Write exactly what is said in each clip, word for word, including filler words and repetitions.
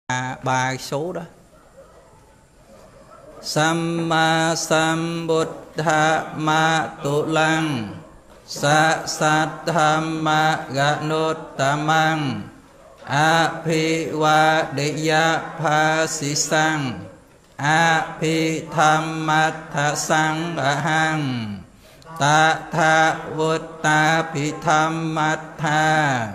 ba ba số đó. Samma Sambuddha ma tu lăng sa sát thamma ganuttamang Abhivadiyya phasisang Abhithammathasang ahang Tatha vuttapithammatha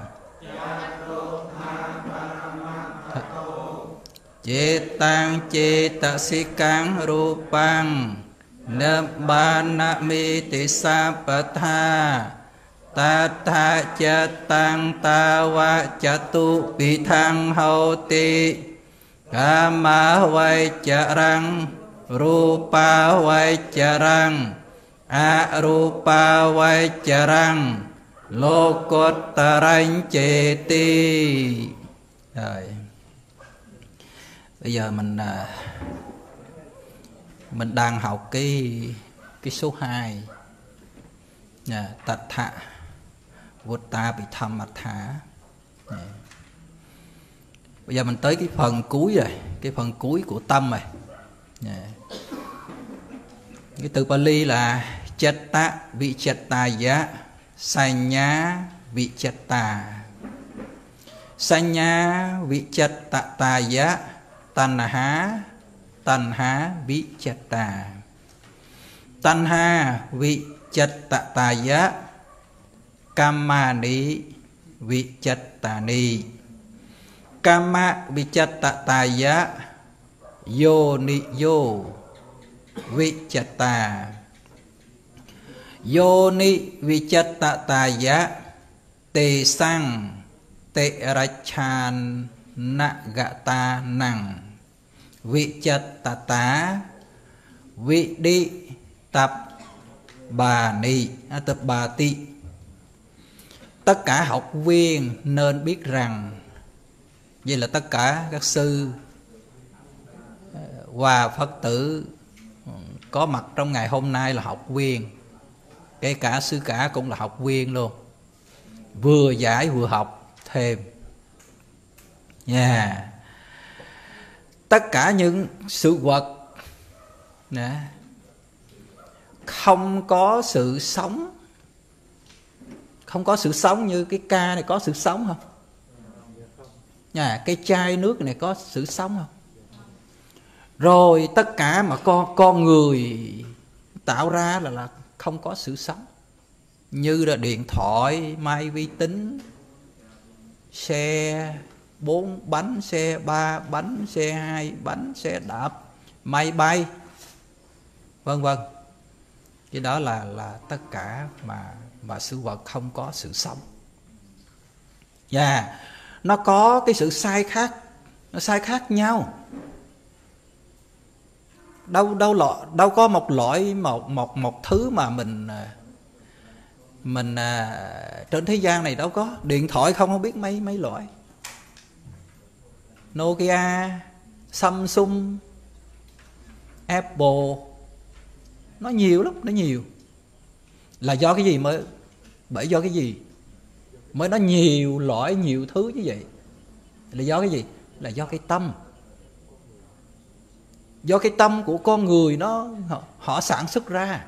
Cetang cetasikang rupang Nabbanamiti sappatha Tatha cetang tawa catu bithang hauti Kama vaicarang Rupa vaicarang Arupa vaicarang Lokotarang ceti. Rồi bây giờ mình mình đang học cái cái số hai nè, tật thạ vutta bị thầm mặt thả. Bây giờ mình tới cái phần cuối rồi, cái phần cuối của tâm rồi. Nè. Cái từ Pali là chatta vichattaya sanya vichatta. Sanya vichattaya Tanha Tanha vichatta. Tanha vichattaya Kamani vichattani. Kama vichattaya Yoni yo vichatta. Yoni vichattaya Te sang Te rachan Nagata năng Vichattata Vidi tập bà ni tập bà ti. Tất cả học viên nên biết rằng, vậy là tất cả các sư và Phật tử có mặt trong ngày hôm nay là học viên. Kể cả sư cả cũng là học viên luôn, vừa giải vừa học thêm nha. Yeah. Tất cả những sự vật nè, không có sự sống, không có sự sống. Như cái ca này có sự sống không nha? Cái chai nước này có sự sống không? Rồi tất cả mà con con người tạo ra là là không có sự sống. Như là điện thoại, máy vi tính, xe bốn bánh, xe ba bánh, xe hai bánh, xe đạp, máy bay, vân vân. Cái đó là là tất cả mà mà sự vật không có sự sống. Và yeah. Nó có cái sự sai khác, nó sai khác nhau. Đâu đâu lọ, đâu có một loại một một một thứ mà mình mình à, trên thế gian này đâu có. Điện thoại không không biết mấy mấy loại. Nokia, Samsung, Apple, nó nhiều lắm, nó nhiều. Là do cái gì mới? Bởi do cái gì mới nó nhiều loại, nhiều thứ như vậy? Là do cái gì? Là do cái tâm. Do cái tâm của con người nó họ, họ sản xuất ra.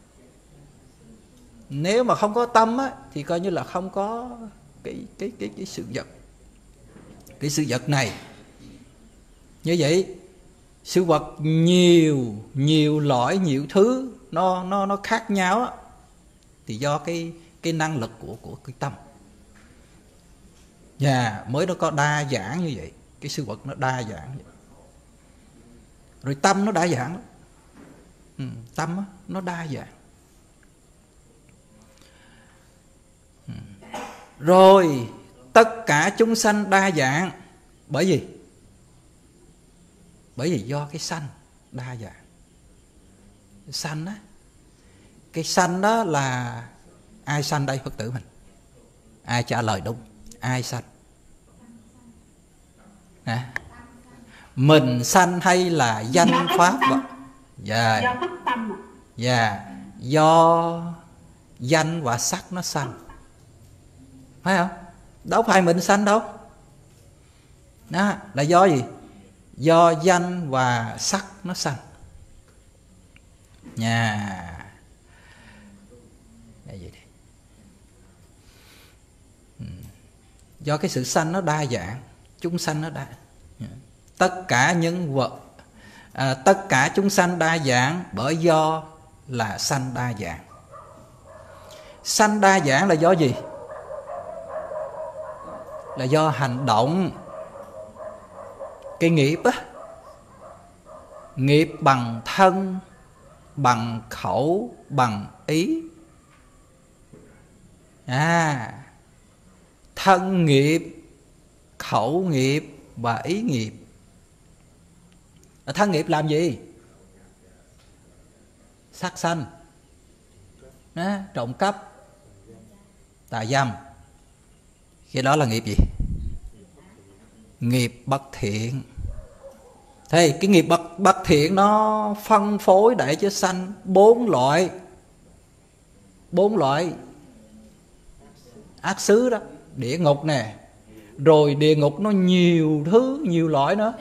Nếu mà không có tâm á, thì coi như là không có cái cái cái cái sự vật, cái sự vật này. Như vậy sự vật nhiều nhiều loại, nhiều thứ nó nó nó khác nhau á, thì do cái cái năng lực của của cái tâm. Và yeah, mới nó có đa dạng như vậy, cái sự vật nó đa dạng vậy. Rồi tâm nó đa dạng. Ừ, tâm á, nó đa dạng. Ừ. Rồi tất cả chúng sanh đa dạng. Bởi vì Bởi vì do cái sanh đa dạng. Sanh á, cái sanh đó là ai sanh đây Phật tử mình? Ai trả lời đúng? Ai sanh? À, mình sanh hay là danh pháp? Dạ. Do thức tâm. Dạ. Do danh và sắc nó sanh. Phải không? Đâu phải mình sanh đâu. Đó, là do gì? do danh và sắc nó sanh nha. Đây vậy đi. Do cái sự sanh nó đa dạng, chúng sanh nó đa, tất cả những vật, à, tất cả chúng sanh đa dạng bởi do là sanh đa dạng. Sanh đa dạng là do gì? Là do hành động. Cái nghiệp á, nghiệp bằng thân, bằng khẩu, bằng ý. À, thân nghiệp, khẩu nghiệp và ý nghiệp. Thân nghiệp làm gì? Sát sanh, đó, trộm cắp, tà dâm. Cái đó là nghiệp gì? Nghiệp bất thiện. Thế cái nghiệp bất, bất thiện nó phân phối để cho sanh bốn loại, bốn loại ác xứ đó. Địa ngục nè, rồi địa ngục nó nhiều thứ, nhiều loại nữa,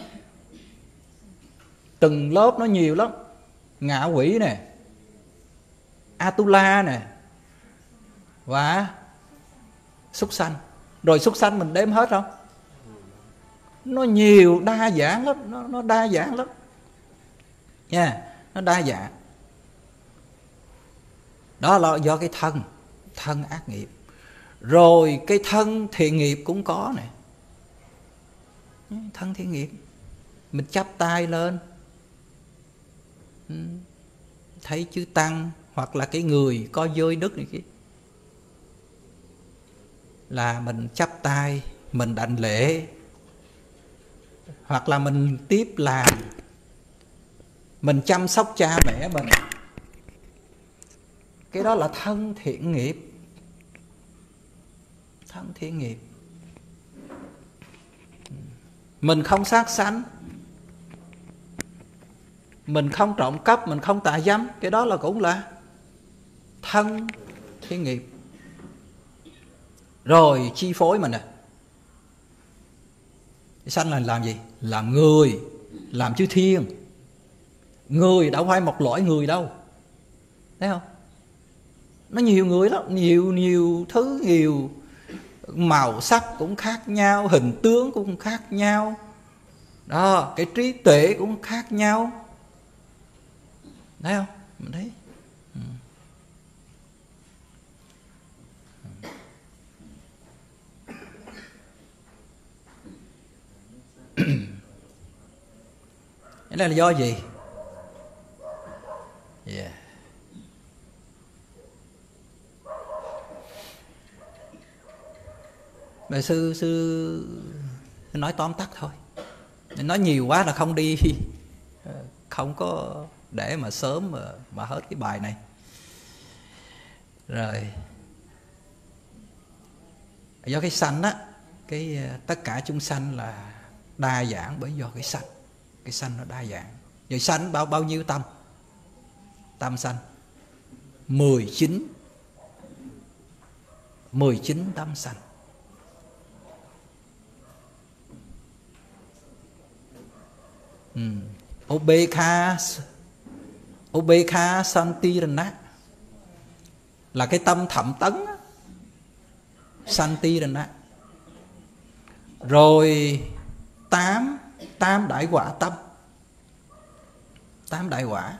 từng lớp nó nhiều lắm. Ngạ quỷ nè, Atula nè, và súc sanh. Rồi súc sanh mình đếm hết không? Nó nhiều, đa dạng lắm. Nó, nó đa dạng lắm nha, yeah, nó đa dạng. Đó là do cái thân, thân ác nghiệp. Rồi cái thân thiện nghiệp cũng có nè. Thân thiện nghiệp, mình chắp tay lên thấy chư tăng hoặc là cái người có giới đức này kia, là mình chắp tay, mình đảnh lễ, hoặc là mình tiếp làm, mình chăm sóc cha mẹ mình. Cái đó là thân thiện nghiệp. Thân thiện nghiệp. Mình không sát sanh, mình không trộm cắp, mình không tà dâm. Cái đó là cũng là thân thiện nghiệp. Rồi chi phối mình à. Sanh là làm gì? Làm người, làm chư thiên. Người đâu phải một loại người đâu, thấy không? Nó nhiều người lắm, nhiều nhiều thứ, nhiều màu sắc cũng khác nhau, hình tướng cũng khác nhau đó, cái trí tuệ cũng khác nhau, thấy không? Mình thấy ừ. Cái này là do gì? Yeah. Mà sư sư nói tóm tắt thôi, nói nhiều quá là không đi, không có để mà sớm mà, mà hết cái bài này. Rồi do cái sanh á, cái tất cả chúng sanh là đa dạng bởi do cái sanh. Cái sanh nó đa dạng. Rồi sanh bao bao nhiêu tâm? Tâm sanh mười chín, mười chín tâm sanh. Ừ. Ubekha Ubekha Santirana là cái tâm thậm tấn, Santirana. Rồi tám Tám đại quả tâm, tám đại quả.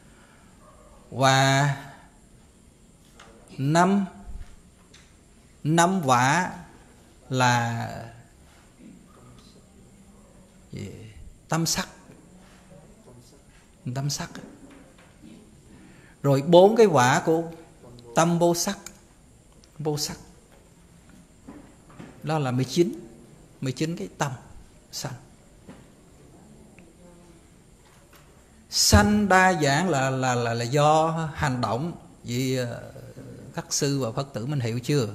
Và năm Năm quả là gì? Tâm sắc, tâm sắc. Rồi bốn cái quả của tâm vô sắc, vô sắc. Đó là mười chín, mười chín cái tâm sanh. Sanh đa dạng là là là là do hành động. Vì các sư và Phật tử mình hiểu chưa?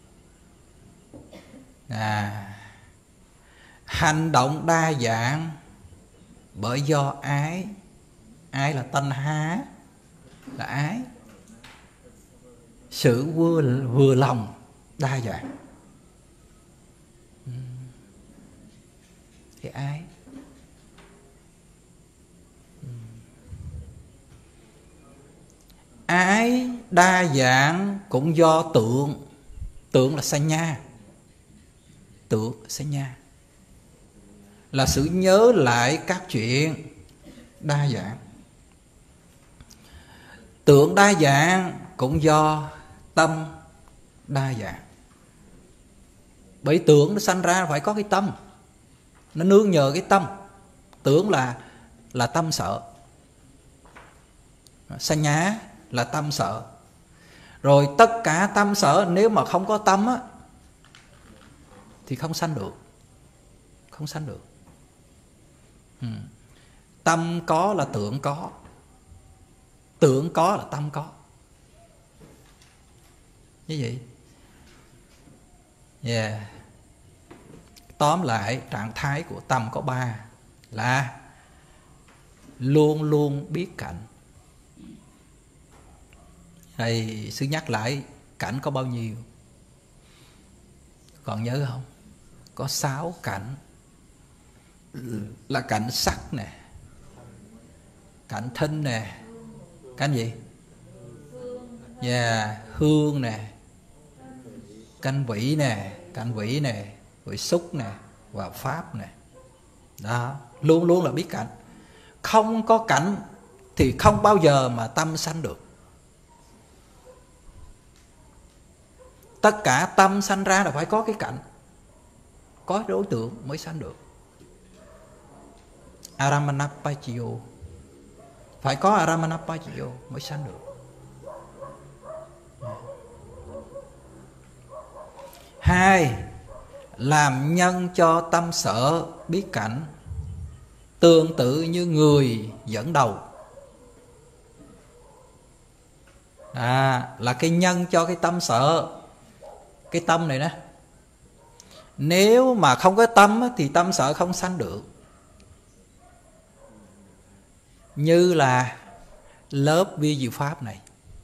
À, hành động đa dạng bởi do ái. Ái là tanh há, là ái. Sự vừa, vừa lòng đa dạng, cái ái. cái đa dạng cũng do tượng. Tượng là sanya. Tượng sanya là sự nhớ lại các chuyện đa dạng. Tượng đa dạng cũng do tâm đa dạng. Bởi tưởng nó sanh ra phải có cái tâm, nó nương nhờ cái tâm. Tưởng là là tâm sợ, sanya là tâm sợ. Rồi tất cả tâm sợ nếu mà không có tâm á, thì không sanh được. Không sanh được. Ừ. Tâm có là tưởng có, tưởng có là tâm có. Như vậy. Yeah. Tóm lại trạng thái của tâm có ba là luôn luôn biết cảnh. Thầy sư nhắc lại cảnh có bao nhiêu? Còn nhớ không? Có sáu cảnh. Là cảnh sắc nè, cảnh thinh nè, cảnh gì? Yeah, hương nè, cảnh vị nè, cảnh vị nè, rồi xúc nè, và pháp nè. Đó, luôn luôn là biết cảnh. Không có cảnh thì không bao giờ mà tâm sanh được. Tất cả tâm sanh ra là phải có cái cảnh, có đối tượng mới sanh được. Aramanappaciyo, phải có Aramanappaciyo mới sanh được. Hai, làm nhân cho tâm sở biết cảnh, tương tự như người dẫn đầu. À, là cái nhân cho cái tâm sở. Cái tâm này nè, nếu mà không có tâm thì tâm sở không sanh được. Như là lớp vi diệu pháp này,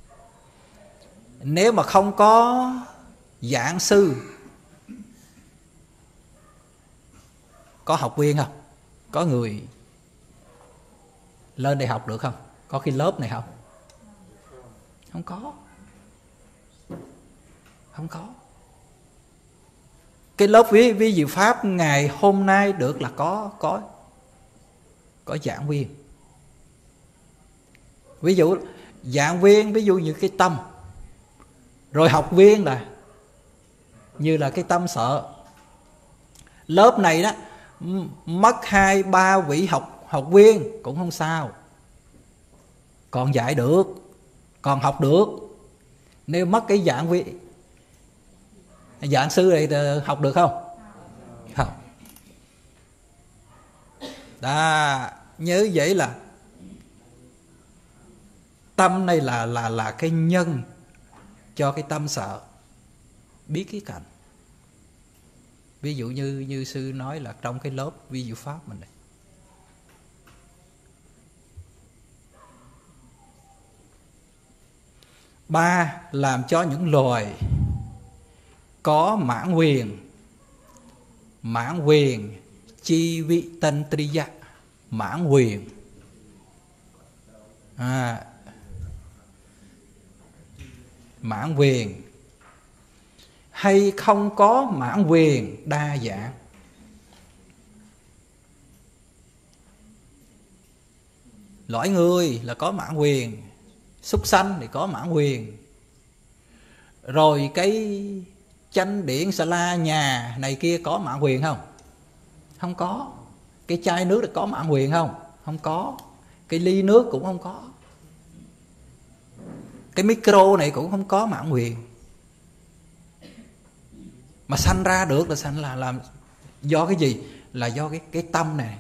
nếu mà không có giảng sư, có học viên không? Có người lên đây học được không? Có cái lớp này không? Không có. Không có. Cái lớp vi, vi diệu pháp ngày hôm nay được là có có có giảng viên. Ví dụ giảng viên, ví dụ như cái tâm. Rồi học viên là như là cái tâm sợ. Lớp này đó mất hai ba vị học học viên cũng không sao, còn dạy được, còn học được. Nếu mất cái giảng viên, giảng sư này học được không? Không. Đó, nhớ vậy là tâm này là là là cái nhân cho cái tâm sợ biết cái cảnh. Ví dụ như như sư nói là trong cái lớp vi diệu pháp mình này, ba, làm cho những loài có mãn quyền. Mãn quyền chi vị tân triya, mãn quyền. À, mãn quyền hay không có mãn quyền đa dạng. Loại người là có mãn quyền, súc sanh thì có mãn quyền. Rồi cái chánh điển sa la nhà này kia có mãn quyền không? Không có. Cái chai nước có mãn quyền không? Không có. Cái ly nước cũng không có. Cái micro này cũng không có mãn quyền. Mà sanh ra được là sanh là làm do cái gì? Là do cái cái tâm này.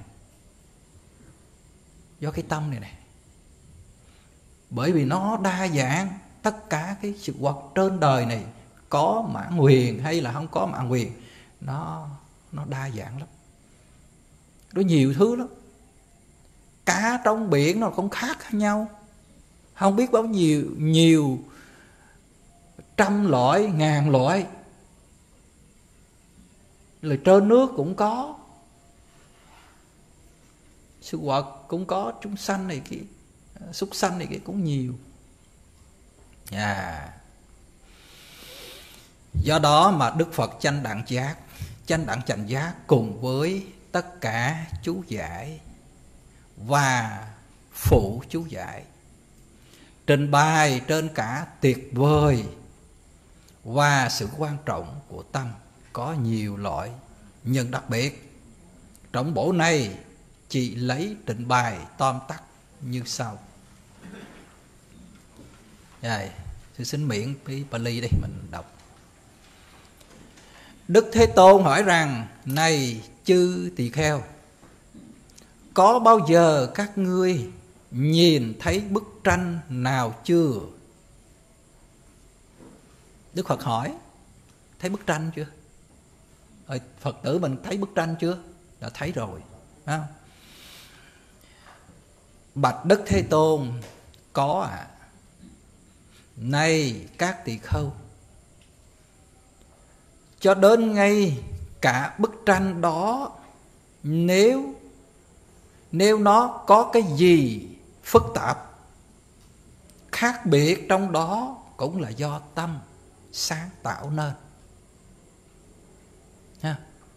Do cái tâm này này. Bởi vì nó đa dạng, tất cả cái sự vật trên đời này có mãn quyền hay là không có mãn quyền, nó nó đa dạng lắm. Nó nhiều thứ lắm. Cá trong biển nó cũng khác nhau. Không biết bao nhiêu nhiều trăm loại, ngàn loại. Rồi trên nước cũng có, sự vật cũng có, chúng sanh này kia, súc sanh này kia cũng nhiều. Yeah. Do đó mà Đức Phật chánh đẳng giác, chánh đẳng chánh giác cùng với tất cả chú giải và phụ chú giải trình bày trên cả tuyệt vời và sự quan trọng của tâm có nhiều loại nhưng đặc biệt. Trong bộ này chỉ lấy trình bày tóm tắt như sau. Rồi, tôi xin miễn cái Pali đi mình đọc. Đức Thế Tôn hỏi rằng: này chư tỳ kheo, có bao giờ các ngươi nhìn thấy bức tranh nào chưa? Đức Phật hỏi: thấy bức tranh chưa? Rồi, Phật tử mình thấy bức tranh chưa? Đã thấy rồi, phải không? Bạch Đức Thế Tôn: có ạ. À. Này các tỳ khưu, cho đến ngay cả bức tranh đó, nếu nếu nó có cái gì phức tạp khác biệt trong đó, cũng là do tâm sáng tạo nên. Ha.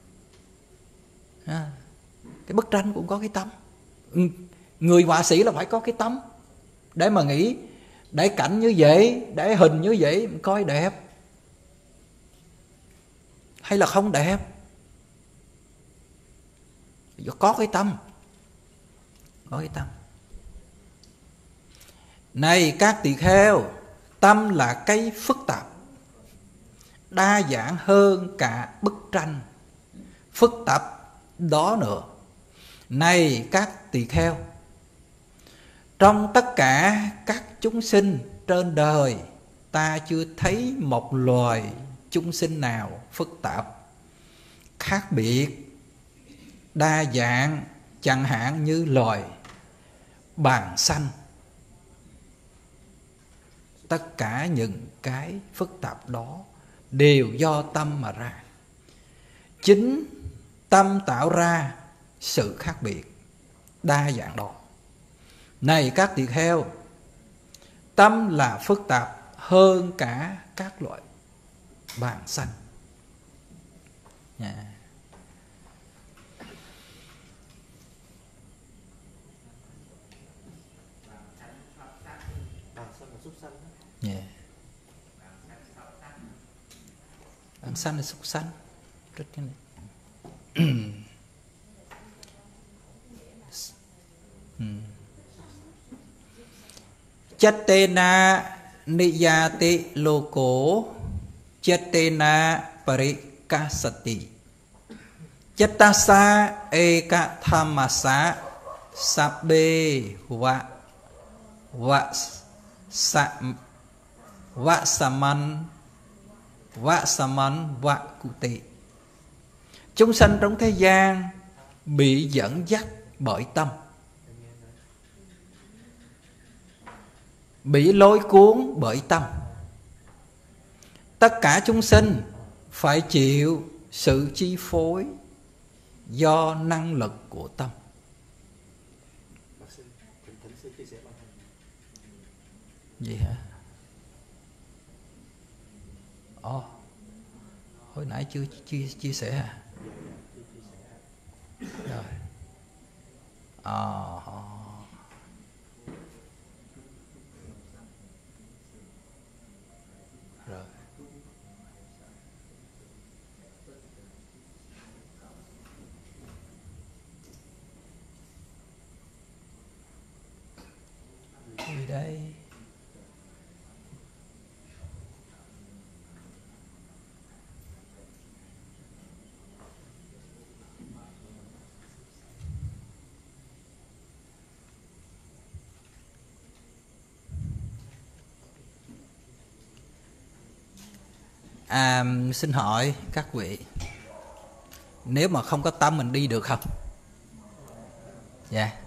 Ha. Cái bức tranh cũng có cái tâm. Người họa sĩ là phải có cái tâm để mà nghĩ, để cảnh như vậy, để hình như vậy coi đẹp hay là không đẹp. Có cái tâm, có cái tâm. Này các tỳ kheo, tâm là cái phức tạp, đa dạng hơn cả bức tranh phức tạp đó nữa. Này các tỳ kheo, trong tất cả các chúng sinh trên đời, ta chưa thấy một loài chúng sinh nào phức tạp, khác biệt, đa dạng, chẳng hạn như loài bàng xanh. Tất cả những cái phức tạp đó đều do tâm mà ra. Chính tâm tạo ra sự khác biệt, đa dạng đó. Này các tỳ kheo, tâm là phức tạp hơn cả các loại bàng xanh. Yeah. Yeah. Bàng xanh là súc sanh. Rất cái này. hmm. Chattena niyati loko chattena parikasati chattasa eka thamasa sabbe va va sa va saman va saman va kuti. Chúng sanh trong thế gian bị dẫn dắt bởi tâm, bị lôi cuốn bởi tâm. Tất cả chúng sinh phải chịu sự chi phối do năng lực của tâm. Gì hả? Ồ, oh, hồi nãy chưa chia, chia sẻ à? Rồi. À, rồi. Gì đây? À, xin hỏi các vị, nếu mà không có tâm mình đi được không? Dạ yeah.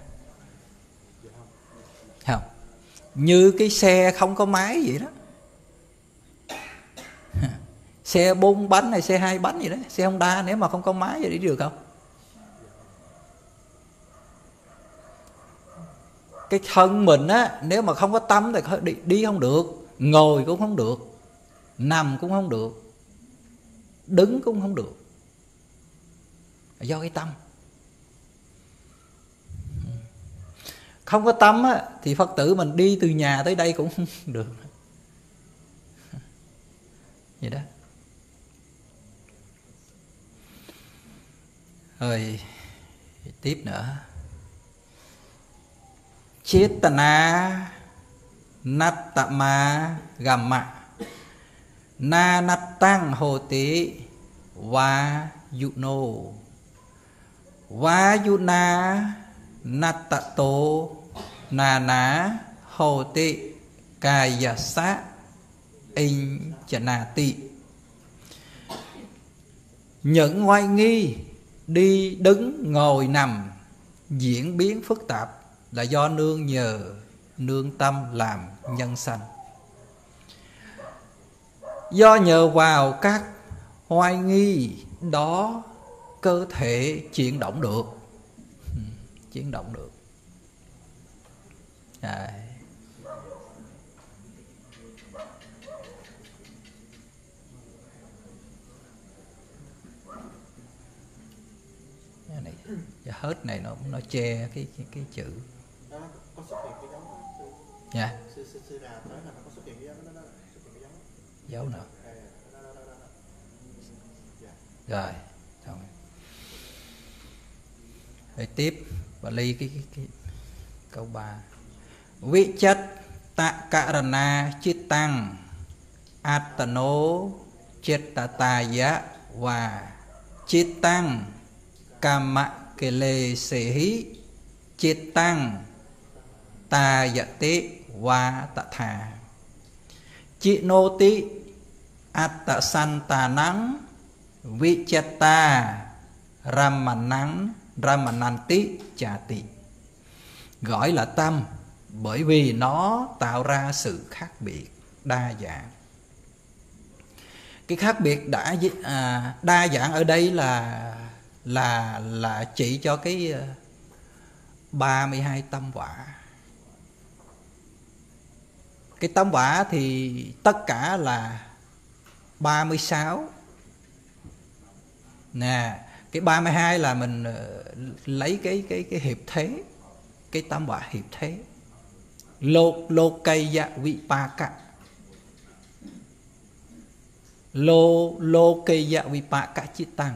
Không. Như cái xe không có máy vậy đó. Xe bốn bánh hay xe hai bánh gì đó, xe Honda nếu mà không có máy vậy đi được không? Cái thân mình á, nếu mà không có tâm thì đi, đi không được. ngồi cũng không được, nằm cũng không được, đứng cũng không được, do cái tâm. Không có tâm á, thì Phật tử mình đi từ nhà tới đây cũng không được. Vậy đó. Rồi tiếp nữa. Chetana nattama gamma na nattang hoti va yuno va yuna nattato nana hoti kayasa in chanati. Những oai nghi đi đứng ngồi nằm diễn biến phức tạp là do nương nhờ nương tâm làm nhân sanh. Do nhờ vào các hoài nghi đó cơ thể chuyển động được, chuyển động được. Đấy. Này, hết này nó nó che cái cái, cái chữ. Đó, có xuất hiện cái dấu đó. Nha. Sư sư sư Đà tới là nó có xuất hiện cái dấu đó, đó, đó. Xuất hiện cái dấu. Dấu nào? Đây, đó, đó, đó, đó, đó. Dạ. Rồi, xong. Rồi tiếp và ly cái, cái, cái câu ba. Vị chất tạ karana chittang atano chettataya và chittang kama kelesehi chittang tayate va tatha chinoti attasantanang vichatta ramanang ramananti chati. Gọi là tâm bởi vì nó tạo ra sự khác biệt đa dạng. Cái khác biệt đã à, đa dạng ở đây là là là chỉ cho cái ba mươi hai tâm quả. Cái tâm quả thì tất cả là ba mươi sáu. Nè, cái ba mươi hai là mình lấy cái cái cái hiệp thế, cái tâm quả hiệp thế. Lô lô cây dạ vị pa cả. Lô lô cây dạ vị pa cả chiết tăng.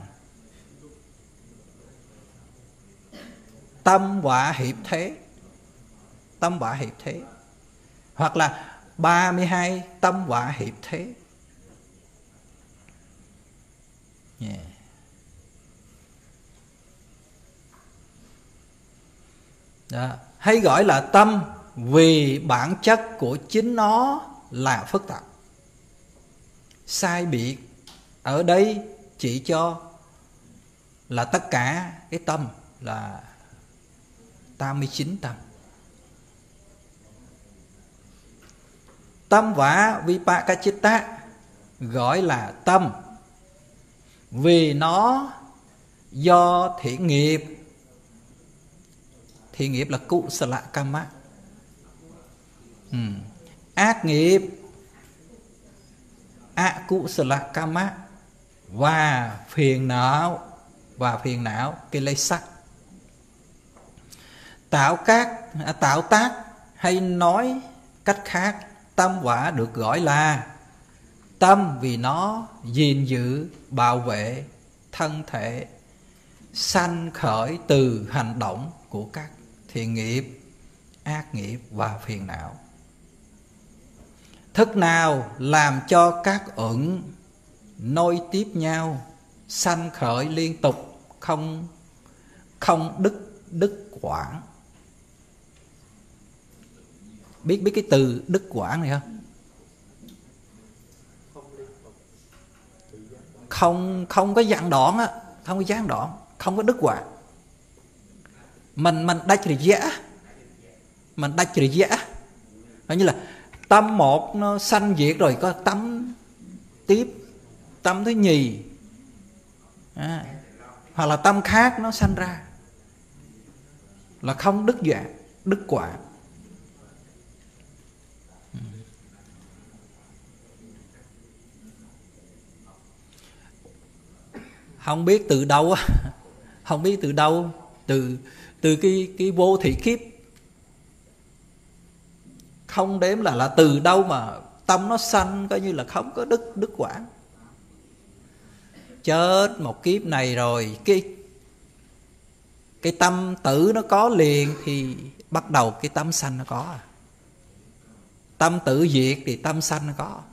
Tâm quả hiệp thế. Tâm quả hiệp thế. Hoặc là ba mươi hai tâm quả hiệp thế. Yeah. Đó. Hay gọi là tâm vì bản chất của chính nó là phức tạp. Sai biệt ở đây chỉ cho là tất cả cái tâm là tám mươi chín tâm. Tâm quả vipakachitta gọi là tâm vì nó do thiện nghiệp. Thiện nghiệp là kusala kamma. ừ. Ác nghiệp akusala kamma và phiền não và phiền não kilesa tạo các à, tạo tác, hay nói cách khác, tâm quả được gọi là tâm vì nó gìn giữ bảo vệ thân thể sanh khởi từ hành động của các thiện nghiệp, ác nghiệp và phiền não. Thức nào làm cho các uẩn nối tiếp nhau sanh khởi liên tục, không không đứt đứt quãng. Biết biết cái từ đứt quãng này không? Không không có gián đoạn á, không có gián đoạn, không có đứt quãng. Mình mình đách rỉ dã, mình đách rỉ dã. Nó như là tâm một nó sanh diệt rồi có tâm tiếp, tâm thứ nhì, à, hoặc là tâm khác nó sanh ra, là không đứt đoạn, đứt quãng. không biết từ đâu, không biết từ đâu, từ từ cái cái vô thị kiếp, không đếm là là từ đâu mà tâm nó sanh coi như là không có đức đức quả. Chết một kiếp này rồi cái cái tâm tử nó có liền thì bắt đầu cái tâm sanh nó có. Tâm tử diệt thì tâm sanh nó có.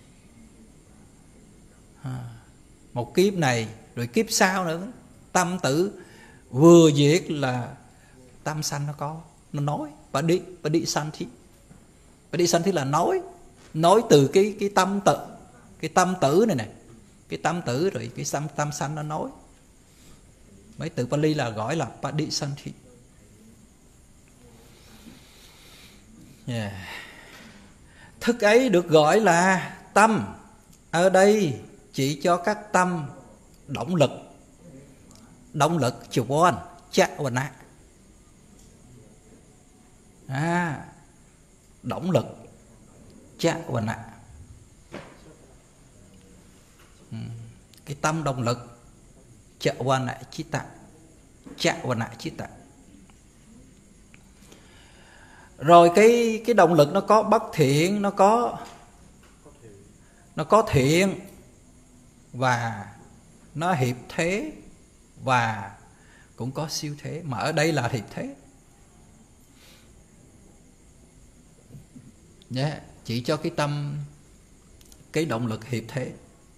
À, một kiếp này rồi kiếp sau nữa, tâm tử vừa diệt là tâm sanh nó có. Nó nói và đi và đi sanh thí, và đi sanh thí là nói, nói từ cái cái tâm tử, cái tâm tử này này, cái tâm tử rồi cái tâm tâm sanh nó nói. Mấy từ Pali là gọi là Padisanthi. Yeah. Thức ấy được gọi là tâm. Ở đây chỉ cho các tâm động lực. Động lực Chuvon, Chavana. À, động lực Chavana. Cái tâm động lực Chavana Chitta, Chavana Chitta. Rồi cái cái động lực nó có bất thiện, nó có nó có thiện và nó hiệp thế và cũng có siêu thế, mà ở đây là hiệp thế. Yeah, chỉ cho cái tâm, cái động lực hiệp thế.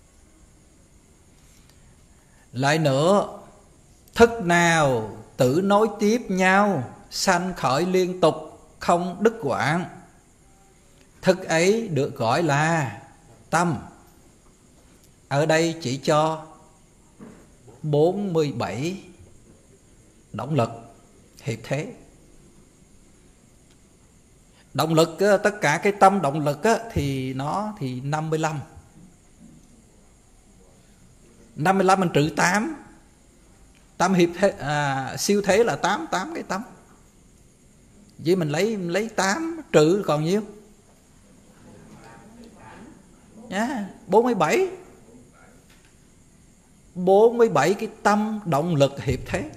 Lại nữa, thức nào tự nối tiếp nhau, sanh khởi liên tục, không đứt quãng, thức ấy được gọi là tâm. Ở đây chỉ cho bốn mươi bảy động lực hiệp thế. Động lực, tất cả cái tâm động lực thì nó thì năm mươi lăm. năm mươi lăm mình trừ tám. Tâm hiệp thế, à, siêu thế là tám, tám cái tâm. Vậy mình lấy mình lấy tám trừ còn nhiêu? Yeah, bốn mươi bảy. bốn mươi bảy cái tâm động lực hiệp thế.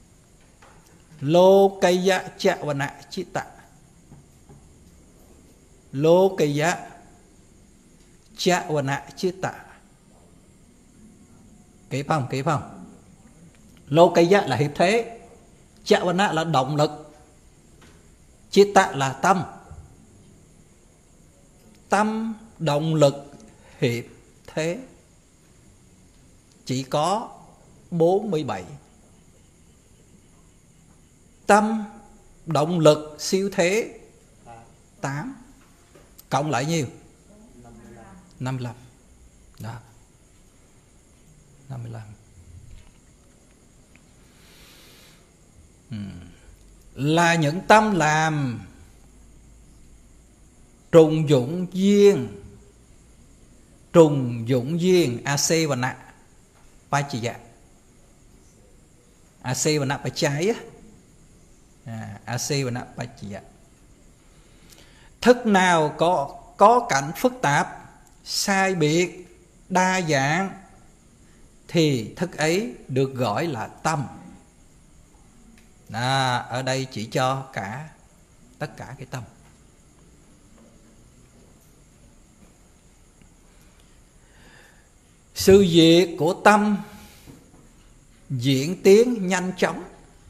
Lô cây dạ Chavana Chitta. Lô cây dạ Chavana Chitta. Kịp không? Kịp không? Lô cây dạ là hiệp thế, Chavana là động lực, Chitta là tâm. Tâm động lực hiệp thế chỉ có bốn mươi bảy. Tâm động lực siêu thế tám. Cộng lại nhiêu? năm mươi lăm. Đó, năm mươi lăm. Hmm. Là những tâm làm trùng dụng duyên. Trùng dụng duyên Asevana Pachaya. Asevana Pachaya, à, Asevana Pachaya. Thức nào có có cảnh phức tạp, sai biệt, đa dạng thì thức ấy được gọi là tâm. À, ở đây chỉ cho cả tất cả cái tâm. Sự diệt của tâm diễn tiến nhanh chóng,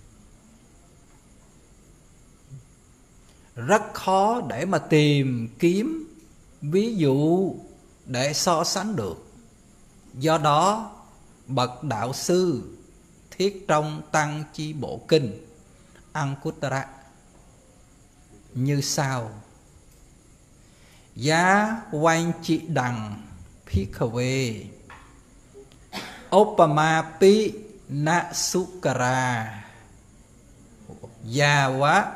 rất khó để mà tìm kiếm ví dụ để so sánh được. Do đó bậc đạo sư thiết trong Tăng Chi Bộ Kinh Ankuttara như sau: Giá oanh trị đằng Phikkhave Opama pi na sukara Yawa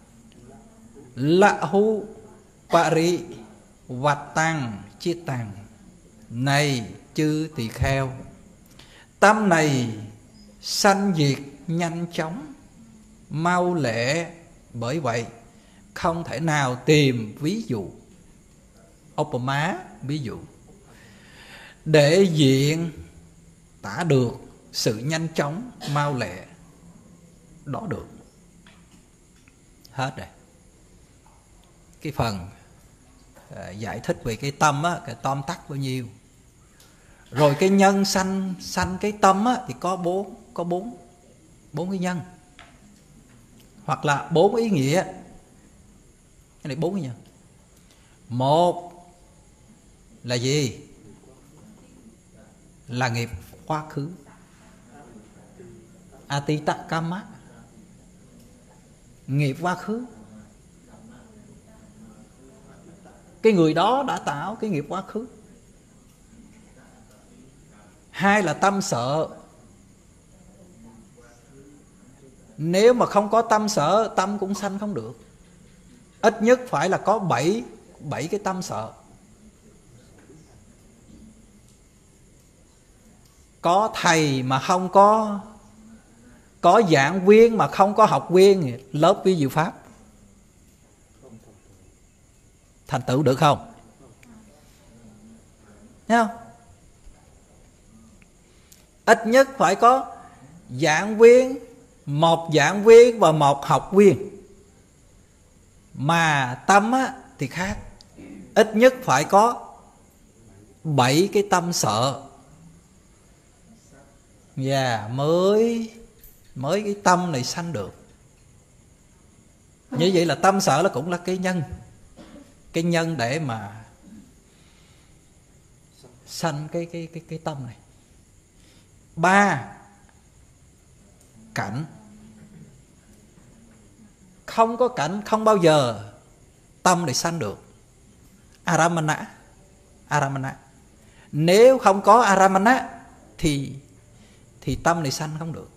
Lahu pari Vatang Chittang. Này chư tỳ kheo, tâm này sanh diệt nhanh chóng, mau lẹ, bởi vậy không thể nào tìm ví dụ, Opama ví dụ, để diện tả được sự nhanh chóng, mau lẹ, đó được. Hết rồi. Cái phần à, giải thích về cái tâm á, cái tóm tắt bao nhiêu. Rồi cái nhân sanh sanh cái tâm á, thì có bốn có bốn bốn cái nhân, hoặc là bốn ý nghĩa. Cái này bốn cái nhân. Một là gì? Là nghiệp quá khứ, Atita Kama, nghiệp quá khứ. Cái người đó đã tạo cái nghiệp quá khứ. Hai là tâm sợ. Nếu mà không có tâm sợ, tâm cũng sanh không được. Ít nhất phải là có bảy bảy cái tâm sợ. Có thầy mà không có, có giảng viên mà không có học viên, lớp vi diệu pháp thành tựu được không? Thấy không? Ít nhất phải có giảng viên, một giảng viên và một học viên. Mà tâm á, thì khác. Ít nhất phải có bảy cái tâm sợ. Và yeah, mới mới cái tâm này sanh được. Như vậy là tâm sợ nó cũng là cái nhân. Cái nhân để mà sanh cái cái cái cái tâm này. Ba, cảnh. Không có cảnh không bao giờ tâm này sanh được. Aramana. Aramana. Nếu không có Aramana thì thì tâm này sanh không được.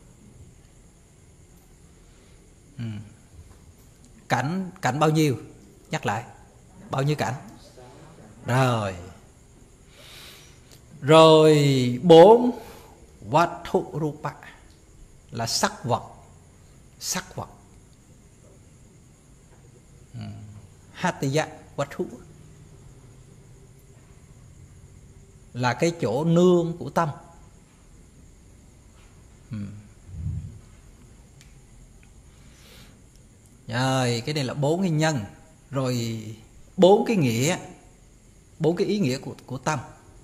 Ừ. Cảnh cảnh bao nhiêu? Nhắc lại. Bao nhiêu cảnh? Rồi. Rồi bốn Vattu Rupa là sắc vật. Sắc vật. Ừ. Hattiya Vattu là cái chỗ nương của tâm. Ừ. Rồi cái này là bốn cái nhân. Rồi bốn cái nghĩa, bốn cái ý nghĩa của, của tâm.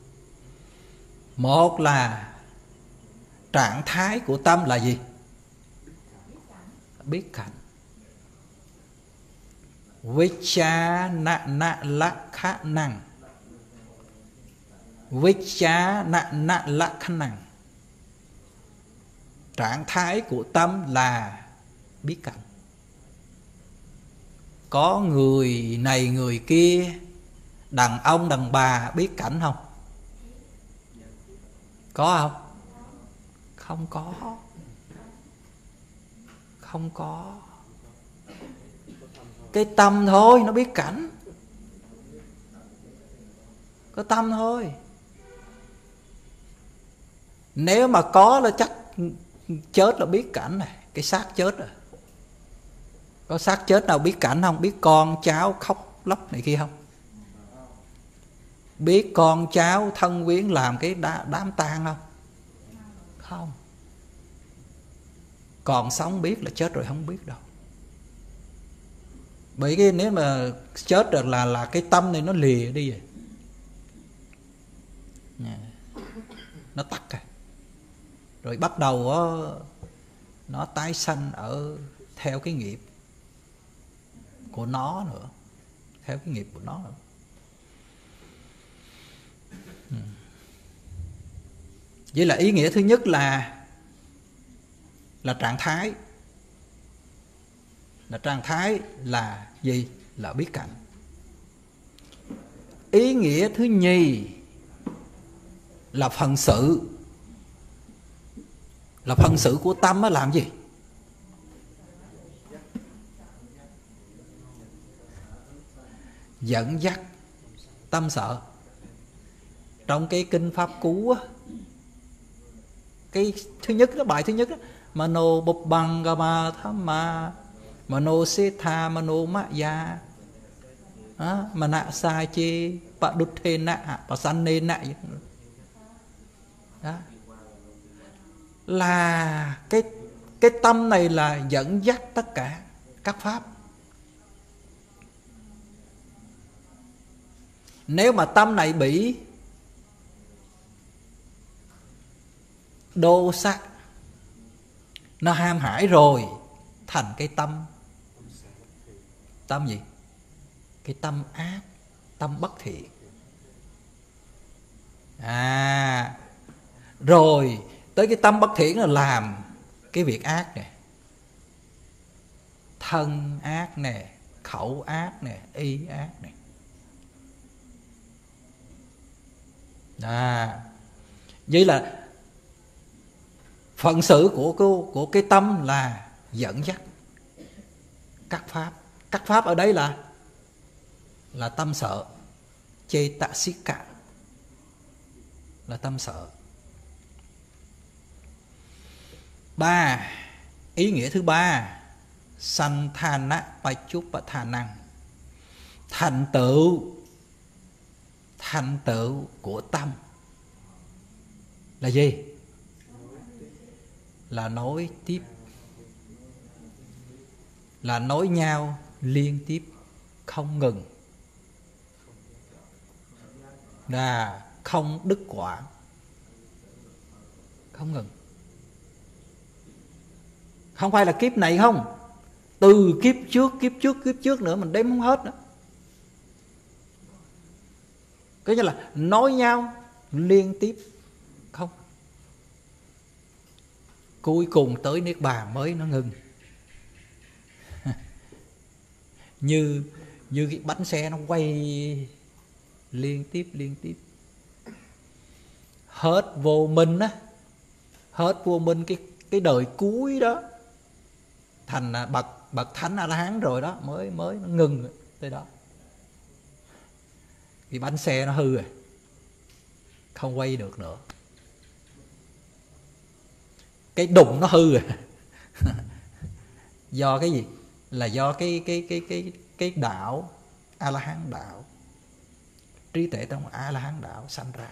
Một là trạng thái của tâm là gì? Biết cảnh. Vicha na na la kha năng. Vicha na na la kha năng. Trạng thái của tâm là biết cảnh. Có người này người kia, đàn ông đàn bà biết cảnh không? Có không? Không có. Không có. Cái tâm thôi nó biết cảnh. Có tâm thôi. Nếu mà có là chắc chết là biết cảnh này. Cái xác chết rồi. Có xác chết nào biết cảnh không? Biết con cháu khóc lóc này kia không? Biết con cháu thân quyến làm cái đám tang không? Không. Còn sống biết là chết rồi không biết đâu. Bởi cái nếu mà chết rồi là là cái tâm này nó lìa đi rồi. Nó tắt rồi. Rồi bắt đầu đó, nó tái sanh ở theo cái nghiệp của nó nữa. Theo cái nghiệp của nó nữa. Ừ. Vậy là ý nghĩa thứ nhất là là trạng thái. Là trạng thái là gì? Là biết cảnh. Ý nghĩa thứ nhì là phần sự. Là phần sự của tâm nó làm gì? Dẫn dắt tâm sợ. Trong cái kinh Pháp Cú á, cái thứ nhất đó, bài thứ nhất đó, Mano Bupang Gama Thamma Mano Setha Mano Maya Mana Sa Chi Paduthena Pasannena đó. là cái cái tâm này là dẫn dắt tất cả các pháp. Nếu mà tâm này bị đô sắc, nó ham hãi rồi, thành cái tâm tâm gì? Cái tâm ác, tâm bất thiện. À, rồi tới cái tâm bất thiện là làm cái việc ác nè, thân ác nè, khẩu ác nè, y ác nè. À, vậy là phận sự của của, của cái tâm là dẫn dắt các pháp. Các pháp ở đây là là tâm sợ, chê tạ xí cả, là tâm sợ. Ba, ý nghĩa thứ ba, sanh than á pa chút và thà năng, thành tựu thành tựu của tâm là gì? Là nối tiếp, là nối nhau liên tiếp không ngừng, là không đứt quãng, không ngừng. Không phải là kiếp này không, từ kiếp trước, kiếp trước, kiếp trước nữa mình đếm không hết nữa. Cái như là nối nhau liên tiếp không, cuối cùng tới niết bàn mới nó ngừng. Như như cái bánh xe nó quay liên tiếp liên tiếp, hết vô minh á, hết vô minh cái cái đời cuối đó, thành bậc bậc thánh A La Hán rồi đó, mới mới nó ngừng tới đó. Cái bánh xe nó hư rồi, không quay được nữa. Cái đụng nó hư rồi. Do cái gì? Là do cái cái cái cái cái đạo A La Hán đạo, trí tuệ trong A La Hán đạo sanh ra,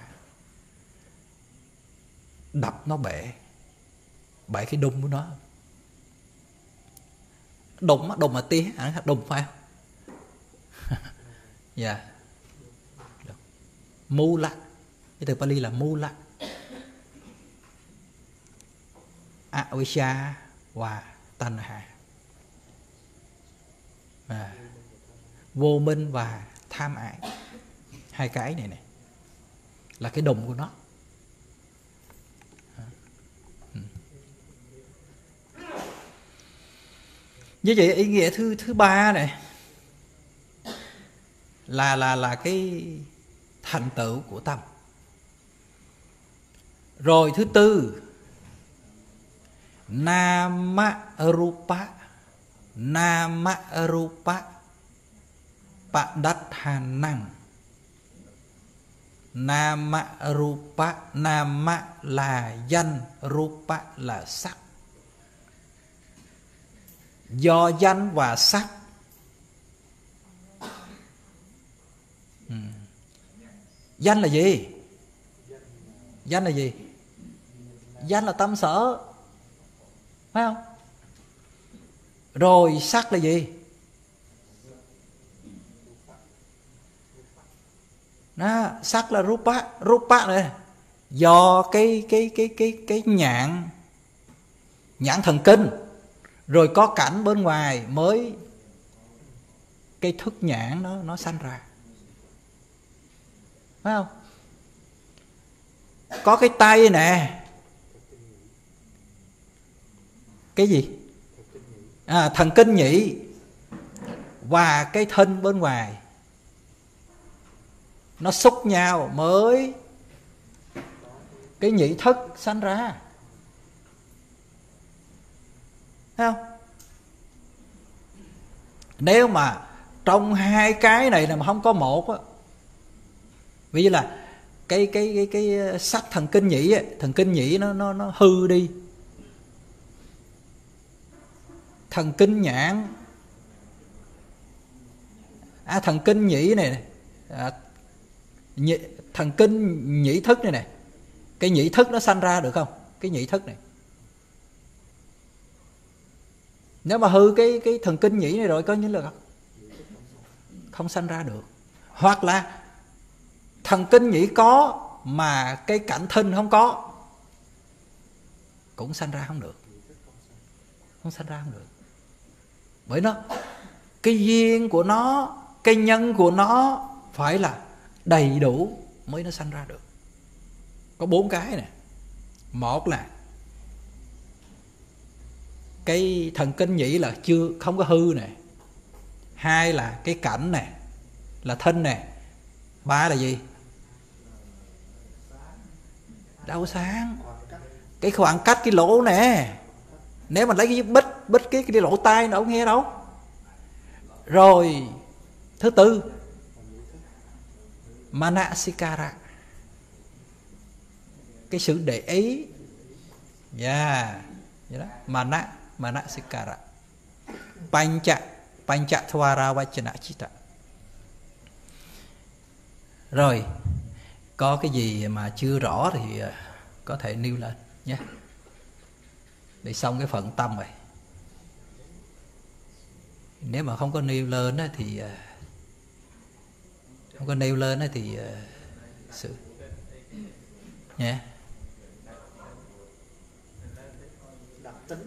đập nó bể, bể cái đụng của nó. Đụng á, đụng mà tía, đụng phải không? Dạ. Yeah. Mula, cái từ Pali là mula, avijja và tanha, à, vô minh và tham ái. Hai cái này này là cái đụng của nó. Như vậy ý nghĩa thứ thứ ba này là là là cái thành tựu của tâm. Rồi thứ tư, nama rupa, nama rupa padathanang. Nama rupa, nama là danh, rupa là sắc. Do danh và sắc, ừ. Danh là gì? Danh là gì? Danh là tâm sở, phải không? Rồi sắc là gì? Đó, sắc là rupa, rupa này do cái cái cái cái cái nhãn nhãn thần kinh, rồi có cảnh bên ngoài mới cái thức nhãn nó nó sanh ra, phải không? Có cái tay nè, cái gì? À, thần kinh nhị và cái thân bên ngoài nó xúc nhau mới cái nhị thức sanh ra, thấy không? Nếu mà trong hai cái này mà không có một á, ví dụ là cái cái cái cái sắc thần kinh nhị á, thần kinh nhị nó nó nó hư đi, thần kinh nhãn, à, thần kinh nhị này, à, thần kinh nhị thức này này, cái nhị thức nó sanh ra được không? Cái nhị thức này Nếu mà hư cái cái thần kinh nhĩ này rồi coi như là không sanh ra được. Hoặc là thần kinh nhĩ có mà cái cảnh thinh không có, cũng sanh ra không được. Không sanh ra không được. Bởi nó cái duyên của nó, cái nhân của nó phải là đầy đủ mới nó sanh ra được. Có bốn cái nè. Một là cái thần kinh nhĩ là chưa không có hư nè. Hai là cái cảnh nè, là thinh nè. Ba là gì? Đâu sáng. Cái khoảng cách, cái lỗ nè. Nếu mà lấy cái bít bít cái, cái lỗ tai nó đâu nghe đâu. Rồi thứ tư, manasikara, cái sự để ý. Yeah, vậy đó. Mana, manasikara. Pancha, pancha thwara vachana chitta. Rồi, có cái gì mà chưa rõ thì có thể nêu lên nhé. Để xong cái phần tâm rồi. Nếu mà không có nêu lên thì không có nêu lên thì sự nhé. Đặc tính.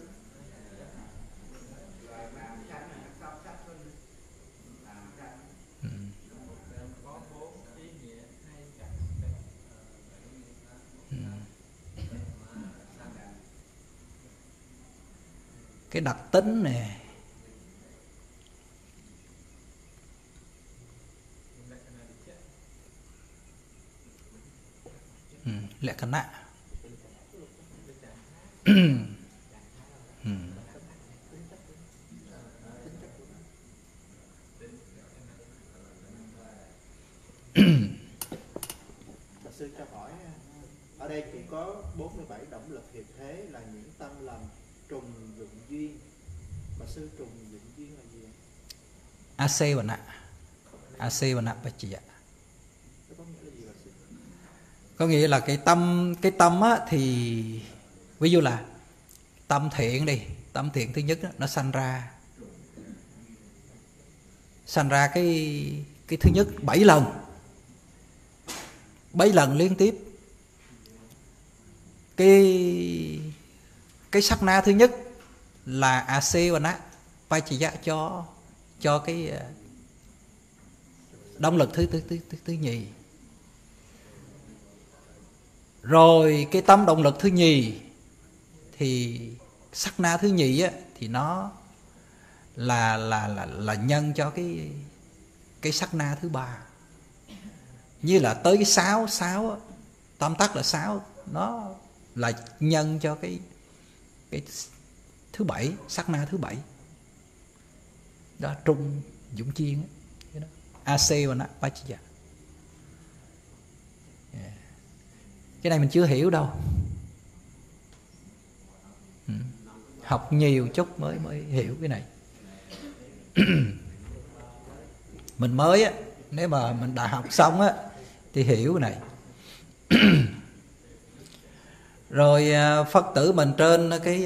Ừ. Ừ. Cái đặc tính này. Ừ, lẽ cân nạ. Ừ. Sư cho hỏi, ở đây chỉ có bốn mươi bảy động lực hiện thế là những tâm làm trùng dụng duyên. Mà sư trùng dụng duyên là gì? Ase và nạ. Ase và nạ pachiya. Có nghĩa là gì bà sư? Có nghĩa là cái tâm, cái tâm á thì ví dụ là tâm thiện đi, tâm thiện thứ nhất đó, nó sanh ra sanh ra cái cái thứ nhất bảy lần. Bảy lần liên tiếp. Cái cái sắc na thứ nhất là asevana pachiya cho cho cái động lực thứ thứ thứ thứ, thứ nhì. Rồi cái tâm động lực thứ nhì thì sắc na thứ nhì á thì nó là là là là nhân cho cái cái sắc na thứ ba. Như là tới cái sáu sáu á, tóm tắt là sáu, nó là nhân cho cái cái thứ bảy, sắc na thứ bảy. Đó, trung dũng chiên á. Ase và Pachiya. Yeah. Cái này mình chưa hiểu đâu. Ừ. Học nhiều chút mới mới hiểu cái này. Mình mới á, nếu mà mình đã học xong á thì hiểu cái này. Rồi Phật tử mình trên cái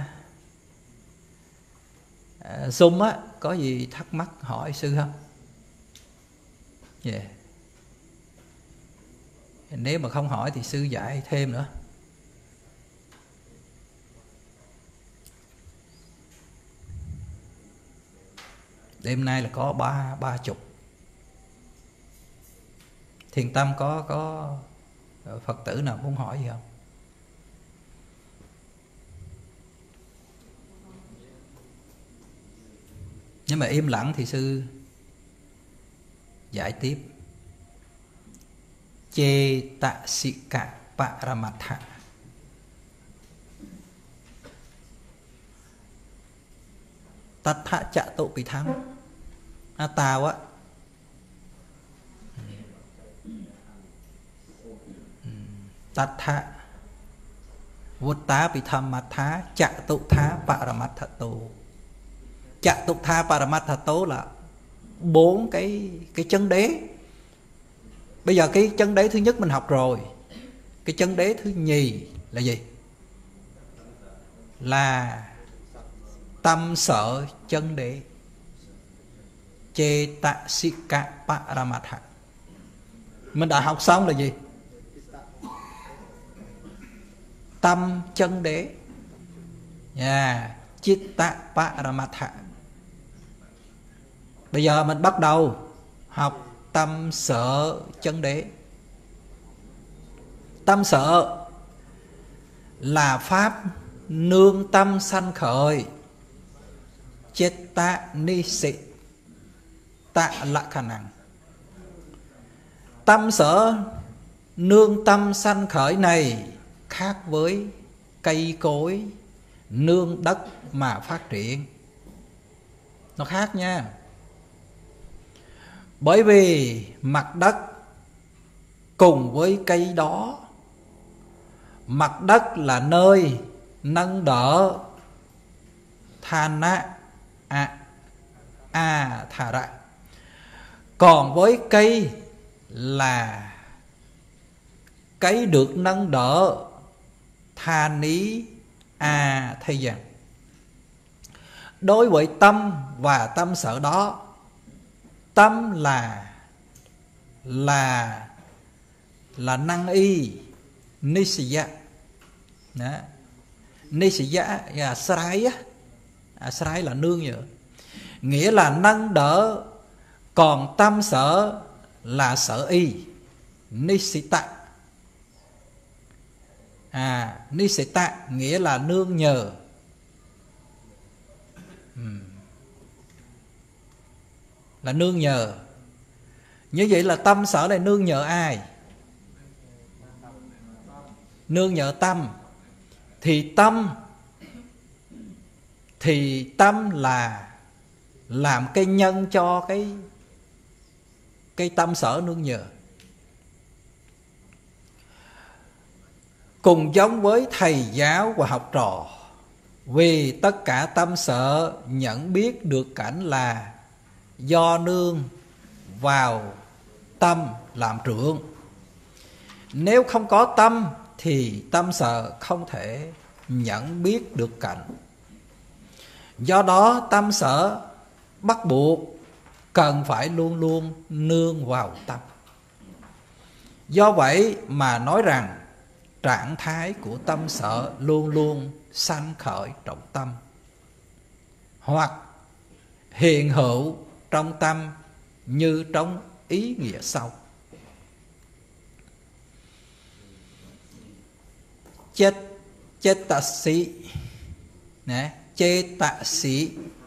Zoom á có gì thắc mắc hỏi sư không? Yeah. Nếu mà không hỏi thì sư dạy thêm nữa. Đêm nay là có ba ba chục. Thiền tâm có có Phật tử nào muốn hỏi gì không? Nhưng mà im lặng thì sư giải tiếp. Cetasika Paramatha. Tatha Chato Pitham. À, tao á. Tatha Vutta Pitham Matha Chato Tha Paramathato. Chato Tha Paramathato là bốn cái cái chân đế. Bây giờ cái chân đế thứ nhất mình học rồi. Cái chân đế thứ nhì là gì? Là tâm sở chân đế chê tạ sĩ cả paramatha. Mình đã học xong là gì? Tâm chân đế, yeah. Chitta paramatha. Bây giờ mình bắt đầu học tâm sở chân đế. Tâm sở là pháp nương tâm sanh khởi, chitta nisi tạ lạ khả năng. Tâm sở nương tâm sanh khởi này khác với cây cối nương đất mà phát triển. Nó khác nha. Bởi vì mặt đất cùng với cây đó, mặt đất là nơi nâng đỡ thana a a thà ra. Còn với cây là cây được nâng đỡ tha ní a thay gian. Đối với tâm và tâm sở đó, tâm là là là năng y nisya, nisya là srai á, à, srai là nương nhờ, nghĩa là nâng đỡ. Còn tâm sở là sở y nisita, à nisita nghĩa là nương nhờ. uhm. Là nương nhờ. Như vậy là tâm sở này nương nhờ ai? Nương nhờ tâm. Thì tâm Thì tâm là làm cái nhân cho cái Cái tâm sở nương nhờ. Cùng giống với thầy giáo và học trò, vì tất cả tâm sở nhận biết được cảnh là do nương vào tâm làm trưởng. Nếu không có tâm thì tâm sở không thể nhận biết được cảnh. Do đó tâm sở bắt buộc cần phải luôn luôn nương vào tâm. Do vậy mà nói rằng trạng thái của tâm sở luôn luôn sanh khởi trong tâm, hoặc hiện hữu trong tâm như trong ý nghĩa sau. Chết chết tạ sĩ nè, chê tạ sĩ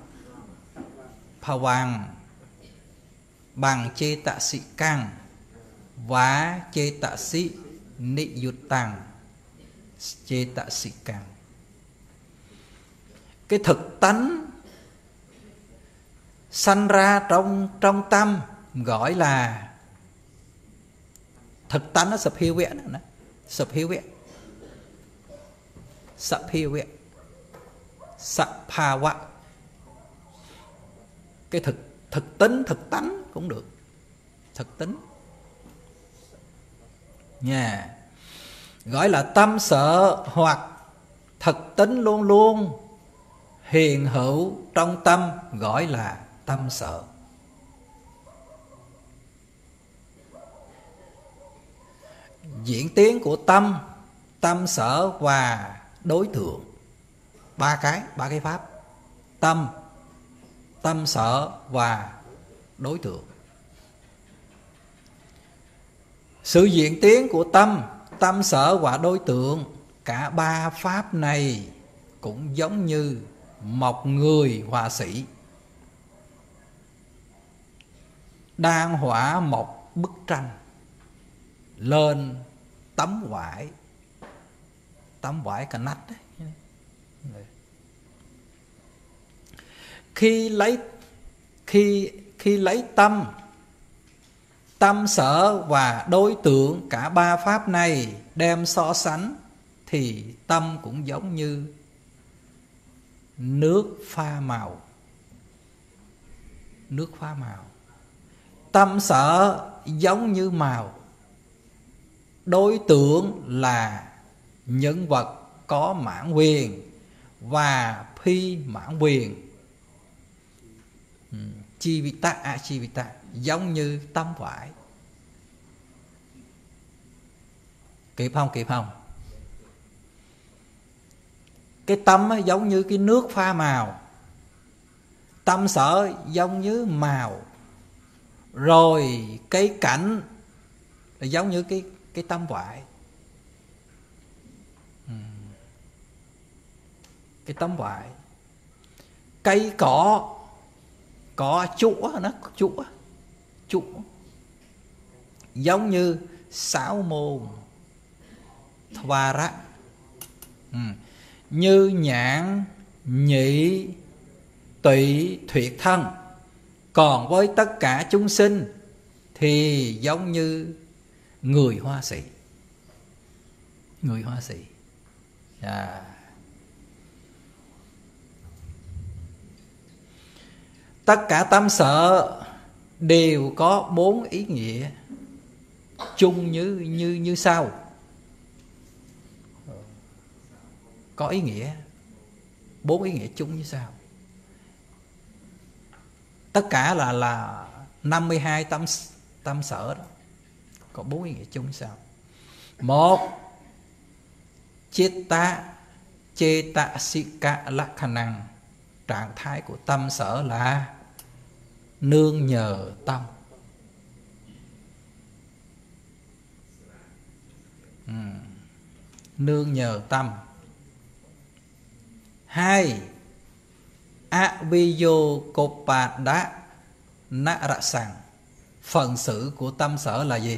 phawang bằng chê tạ sĩ căng và chê tạ sĩ nị yut tăng chê tạ sĩ căng. Cái thực tánh sanh ra trong trong tâm gọi là thực tánh. Nó sập hiu vẹn đó, sập hiu vẹn, sập hiu vẹn, sập phà. Cái thực thực tính, thực tánh cũng được, thực tính nha, yeah. Gọi là tâm sở hoặc thực tính luôn luôn hiện hữu trong tâm, gọi là tâm sở. Diễn tiến của tâm, tâm sở và đối tượng, ba cái ba cái pháp: tâm, tâm sở và đối tượng. Sự diễn tiến của tâm, tâm sở và đối tượng, cả ba pháp này cũng giống như một người họa sĩ đang họa một bức tranh lên tấm vải, tấm vải cà nách đấy. Khi lấy khi khi lấy tâm, tâm sở và đối tượng, cả ba pháp này đem so sánh, thì tâm cũng giống như nước pha màu. Nước pha màu. Tâm sở giống như màu, đối tượng là nhân vật có mãn quyền và phi mãn quyền. ừ. Chi vi ta a chi vi ta, giống như tấm vải. Kịp không? Kịp không? Cái tâm á, giống như cái nước pha màu. Tâm sở giống như màu. Rồi cái cảnh là giống như cái, cái tấm vải. ừ. Cái tấm vải. Cây cỏ, cỏ chũa, nó chũa, chũa, giống như sáu môn thoa rá. ừ. Như nhãn nhị tụy thuyệt thân. Còn với tất cả chúng sinh thì giống như người hoa sĩ. Người hoa sĩ. à. Tất cả tâm sở đều có bốn ý nghĩa chung như như như sau. Có ý nghĩa bốn ý nghĩa chung như sau. Tất cả là là năm mươi hai tâm tâm sở đó. Có bốn ý nghĩa chung như sau. Một, chitta cetasika lakhanang. Trạng thái của tâm sở là nương nhờ tâm. ừ. Nương nhờ tâm. Hai, aviyo kopada narasang. Phần sự của tâm sở là gì?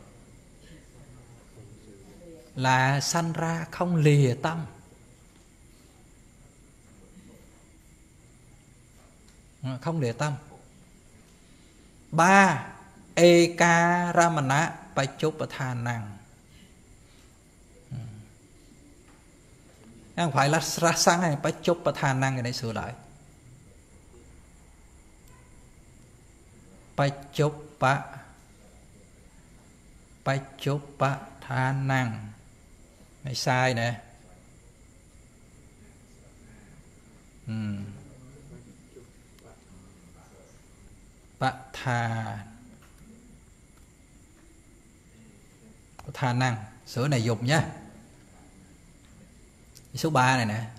Là sanh ra không lìa tâm. Không lìa tâm. Ba, ekaramana pachopathanang. Không phải là rasang hay pachopathanang, cái này sửa lại. Pachopa Pachopathanang. Này sai nè. ừ. Patha Pathanang. Sửa này dùng nhé. Số ba này nè.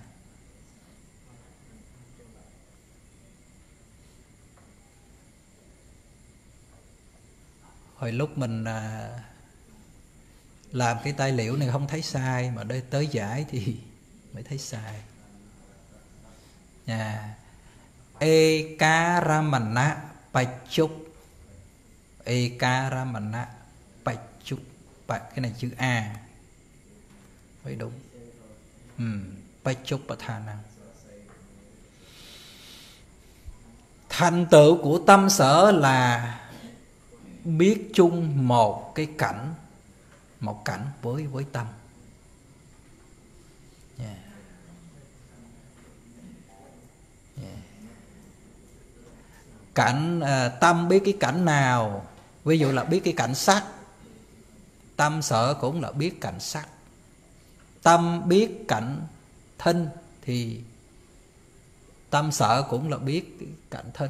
Hồi lúc mình à, làm cái tài liệu này không thấy sai, mà đây tới giải thì mới thấy sai nha. Ekaramana pachup. Ekaramana pachup. Cái này chữ A phải đúng. ừ. Pachopathanang. Thành tựu của tâm sở là biết chung một cái cảnh, một cảnh với với tâm. yeah. Yeah. Cảnh à, tâm biết cái cảnh nào, ví dụ là biết cái cảnh sắc, tâm sở cũng là biết cảnh sắc. Tâm biết cảnh thân thì tâm sở cũng là biết cái cảnh thân.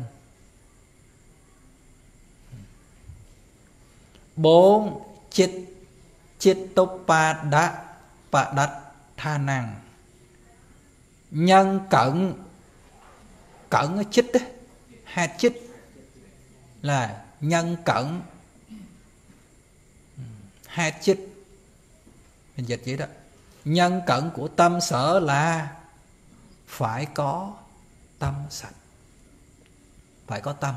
Bốn, chit chittopada padathanang. Nhân cận. Cận ở chích đấy, hạt chích là nhân cận. Hạt chích mình dịch vậy đó. Nhân cận của tâm sở là phải có tâm sạch, phải có tâm.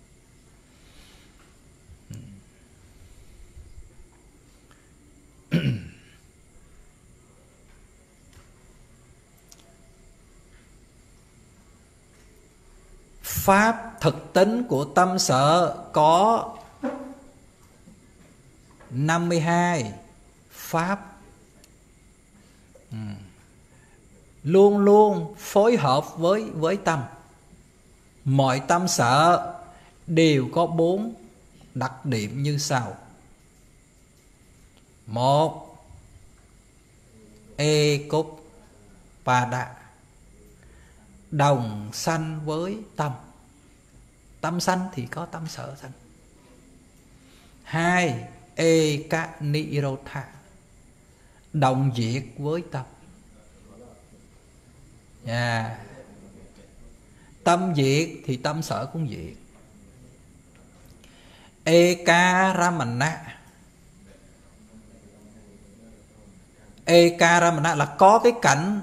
Pháp thực tính của tâm sở có năm mươi hai pháp. ừ. Luôn luôn phối hợp với, với tâm. Mọi tâm sở đều có bốn đặc điểm như sau. Một, ekopada. đồng sanh với tâm. Tâm sanh thì có tâm sở sanh. Hai, eka nirodha, đồng diệt với tâm. Yeah. Tâm diệt thì tâm sở cũng diệt. Eka ramana, eka ramana là có cái cảnh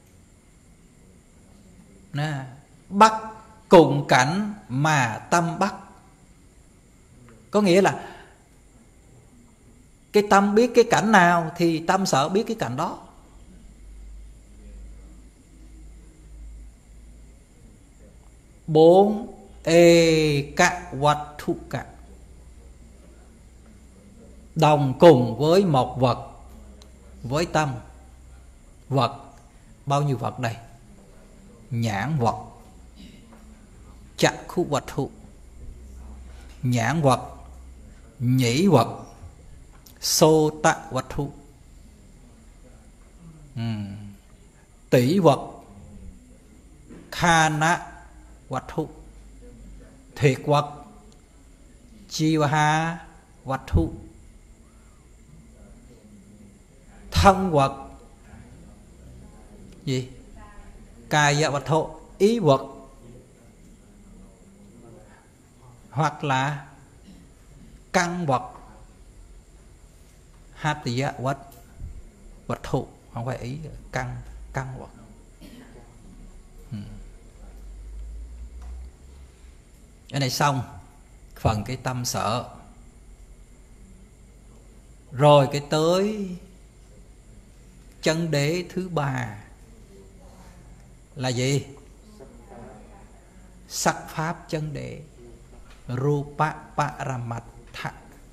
nè, bắt cùng cảnh mà tâm bắt. Có nghĩa là cái tâm biết cái cảnh nào thì tâm sở biết cái cảnh đó. Bốn, eka vatthuka, đồng cùng với một vật với tâm. Vật, bao nhiêu vật đây? Nhãn vật, chakku vatthu, nhãn vật, nhĩ vật, sota vatthu, uhm. tỷ vật, khana vatthu, thiệt vật, jivaha vatthu, thân vật gì? Kaya vatthu, ý vật, hoặc là căn vật, hatiya vật, vật thụ, không phải ý, căn căn vật. Hmm. Cái này xong phần cái tâm sở. Rồi cái tới chân đế thứ ba là gì? Sắc pháp chân đế, rupa paramattha.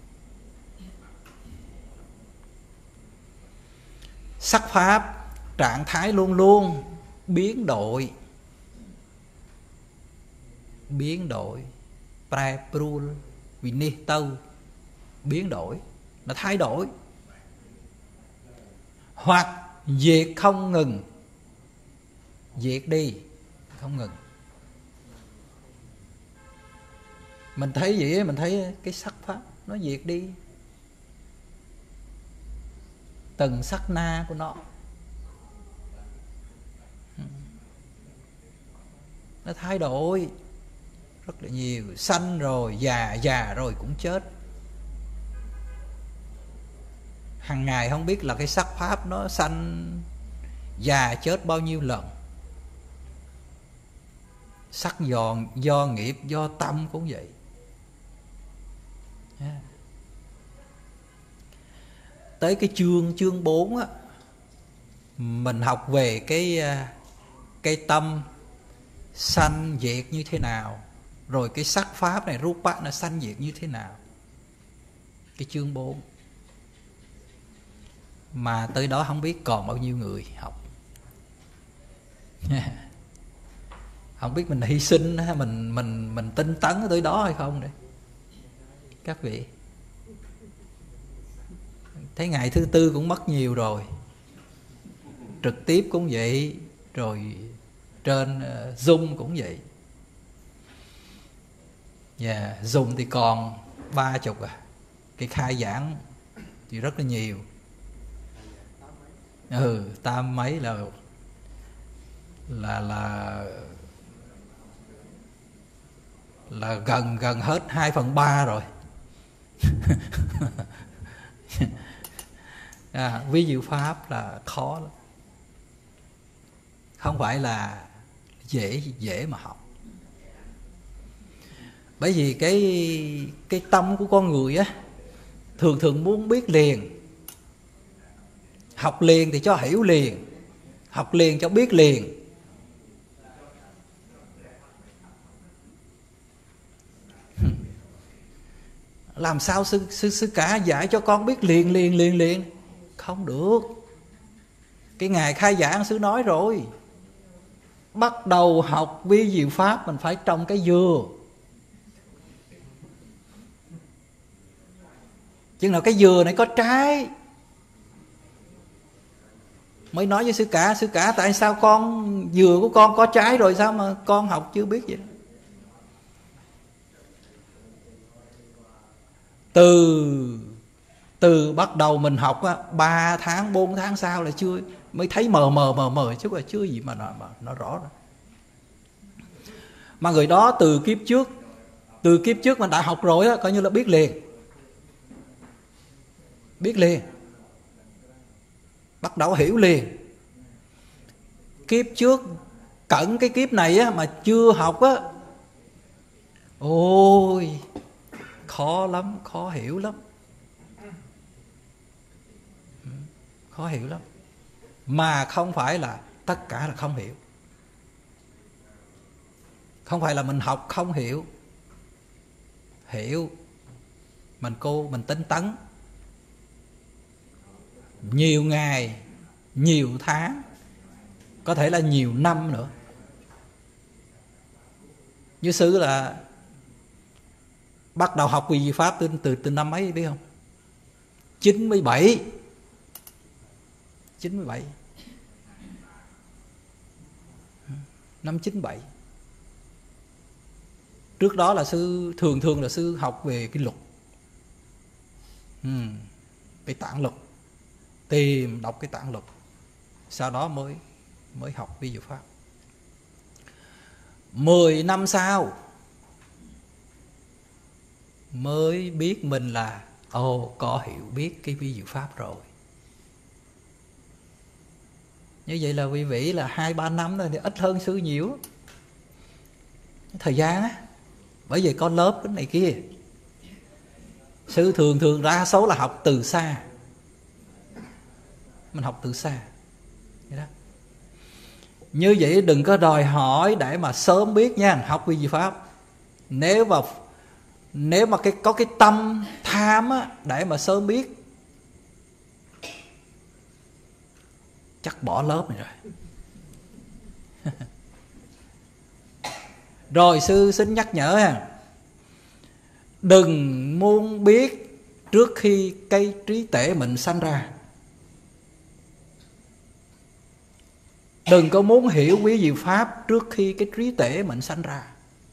Sắc pháp trạng thái luôn luôn biến đổi, biến đổi, praprul vinitau, biến đổi là thay đổi, hoặc diệt không ngừng, diệt đi không ngừng. Mình thấy vậy, mình thấy cái sắc pháp nó diệt đi, từng sắc na của nó nó thay đổi rất là nhiều. Sanh rồi già, già rồi cũng chết. Hằng ngày không biết là cái sắc pháp nó sanh già chết bao nhiêu lần. Sắc do, do nghiệp, do tâm cũng vậy. Yeah. Tới cái chương chương bốn á, mình học về cái cái tâm sanh diệt như thế nào, rồi cái sắc pháp này rupa nó sanh diệt như thế nào. Cái chương bốn mà tới đó không biết còn bao nhiêu người học. Yeah. Không biết mình hy sinh mình mình mình tinh tấn tới đó hay không đấy các vị. Thấy ngày thứ tư cũng mất nhiều rồi, trực tiếp cũng vậy, rồi trên uh, Zoom cũng vậy. Yeah, Zoom thì còn ba chục à, cái khai giảng thì rất là nhiều. Ừ, tam mấy là là là là gần gần hết hai phần ba rồi. À, ví dụ pháp là khó lắm, không phải là dễ dễ mà học. Bởi vì cái cái tâm của con người á thường thường muốn biết liền, học liền thì cho hiểu liền, học liền cho biết liền. Làm sao sư, sư, sư cả dạy cho con biết liền liền liền liền? Không được. Cái ngày khai giảng sư nói rồi, bắt đầu học vi diệu pháp mình phải trồng cái dừa. Chừng nào cái dừa này có trái mới nói với sư cả, sư cả tại sao con dừa của con có trái rồi sao mà con học chưa biết vậy? Từ từ bắt đầu mình học á, ba tháng bốn tháng sau là chưa mới thấy mờ mờ mờ mờ chứ là chưa gì mà nó, mà nó rõ rồi. Mà người đó từ kiếp trước, từ kiếp trước mình đã học rồi á, coi như là biết liền, biết liền, bắt đầu hiểu liền. Kiếp trước cận cái kiếp này á mà chưa học á, ôi khó lắm, khó hiểu lắm, khó hiểu lắm. Mà không phải là tất cả là không hiểu, không phải là mình học không hiểu, hiểu. Mình cô mình tinh tấn nhiều ngày, nhiều tháng, có thể là nhiều năm nữa. Như sư là bắt đầu học vi pháp từ từ từ năm ấy biết không? chín mươi bảy. chín mươi bảy. Năm chín mươi bảy. Trước đó là sư thường thường là sư học về cái luật, ừ, cái tạng luật, tìm đọc cái tạng luật, sau đó mới mới học vi diệu pháp. Mười năm sau mới biết mình là ồ có hiểu biết cái vi diệu pháp rồi. Như vậy là quý vị là hai ba năm rồi thì ít hơn sư nhiều thời gian á, bởi vì có lớp cái này kia. Sư thường thường đa số là học từ xa, mình học từ xa vậy đó. Như vậy đừng có đòi hỏi để mà sớm biết nha, học vi diệu pháp. Nếu mà nếu mà cái có cái tâm tham á, để mà sớm biết chắc bỏ lớp này rồi. Rồi sư xin nhắc nhở ha, đừng muốn biết trước khi cái trí tuệ mình sanh ra. Đừng có muốn hiểu quý diệu pháp trước khi cái trí tuệ mình sanh ra.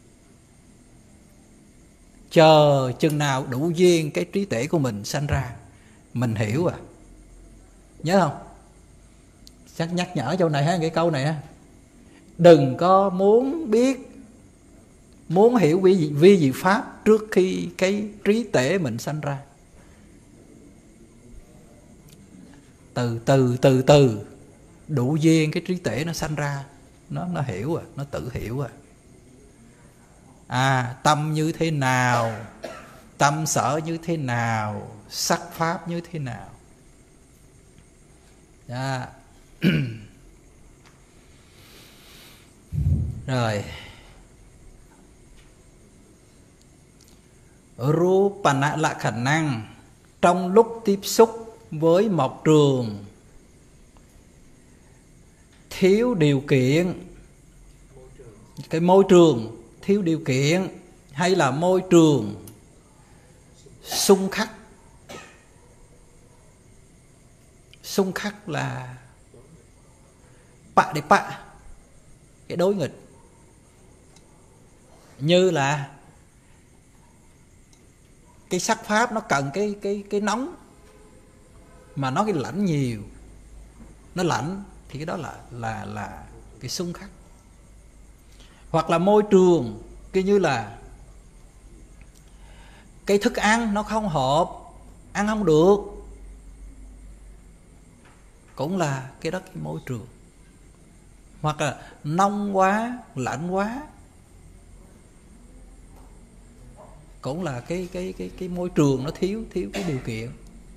Chờ chừng nào đủ duyên cái trí tuệ của mình sanh ra, mình hiểu à. Nhớ không? Chắc nhắc nhở chỗ này ha, cái câu này ha. Đừng có muốn biết, muốn hiểu vi, vi diệu pháp trước khi cái trí tuệ mình sanh ra. Từ từ từ từ đủ duyên cái trí tuệ nó sanh ra, nó nó hiểu à, nó tự hiểu à. À, tâm như thế nào, tâm sở như thế nào, sắc pháp như thế nào. Dạ. Rồi. Rupana là khả năng trong lúc tiếp xúc với một trường thiếu điều kiện, cái môi trường thiếu điều kiện, hay là môi trường xung khắc. Xung khắc là bạ để bạ, cái đối nghịch. Như là cái sắc pháp nó cần cái cái cái nóng, mà nó cái lạnh nhiều, nó lạnh thì cái đó là là là cái xung khắc. Hoặc là môi trường cái như là cái thức ăn nó không hợp, ăn không được, cũng là cái đó cái môi trường. Hoặc là nóng quá, lạnh quá, cũng là cái cái cái cái môi trường nó thiếu thiếu cái điều kiện.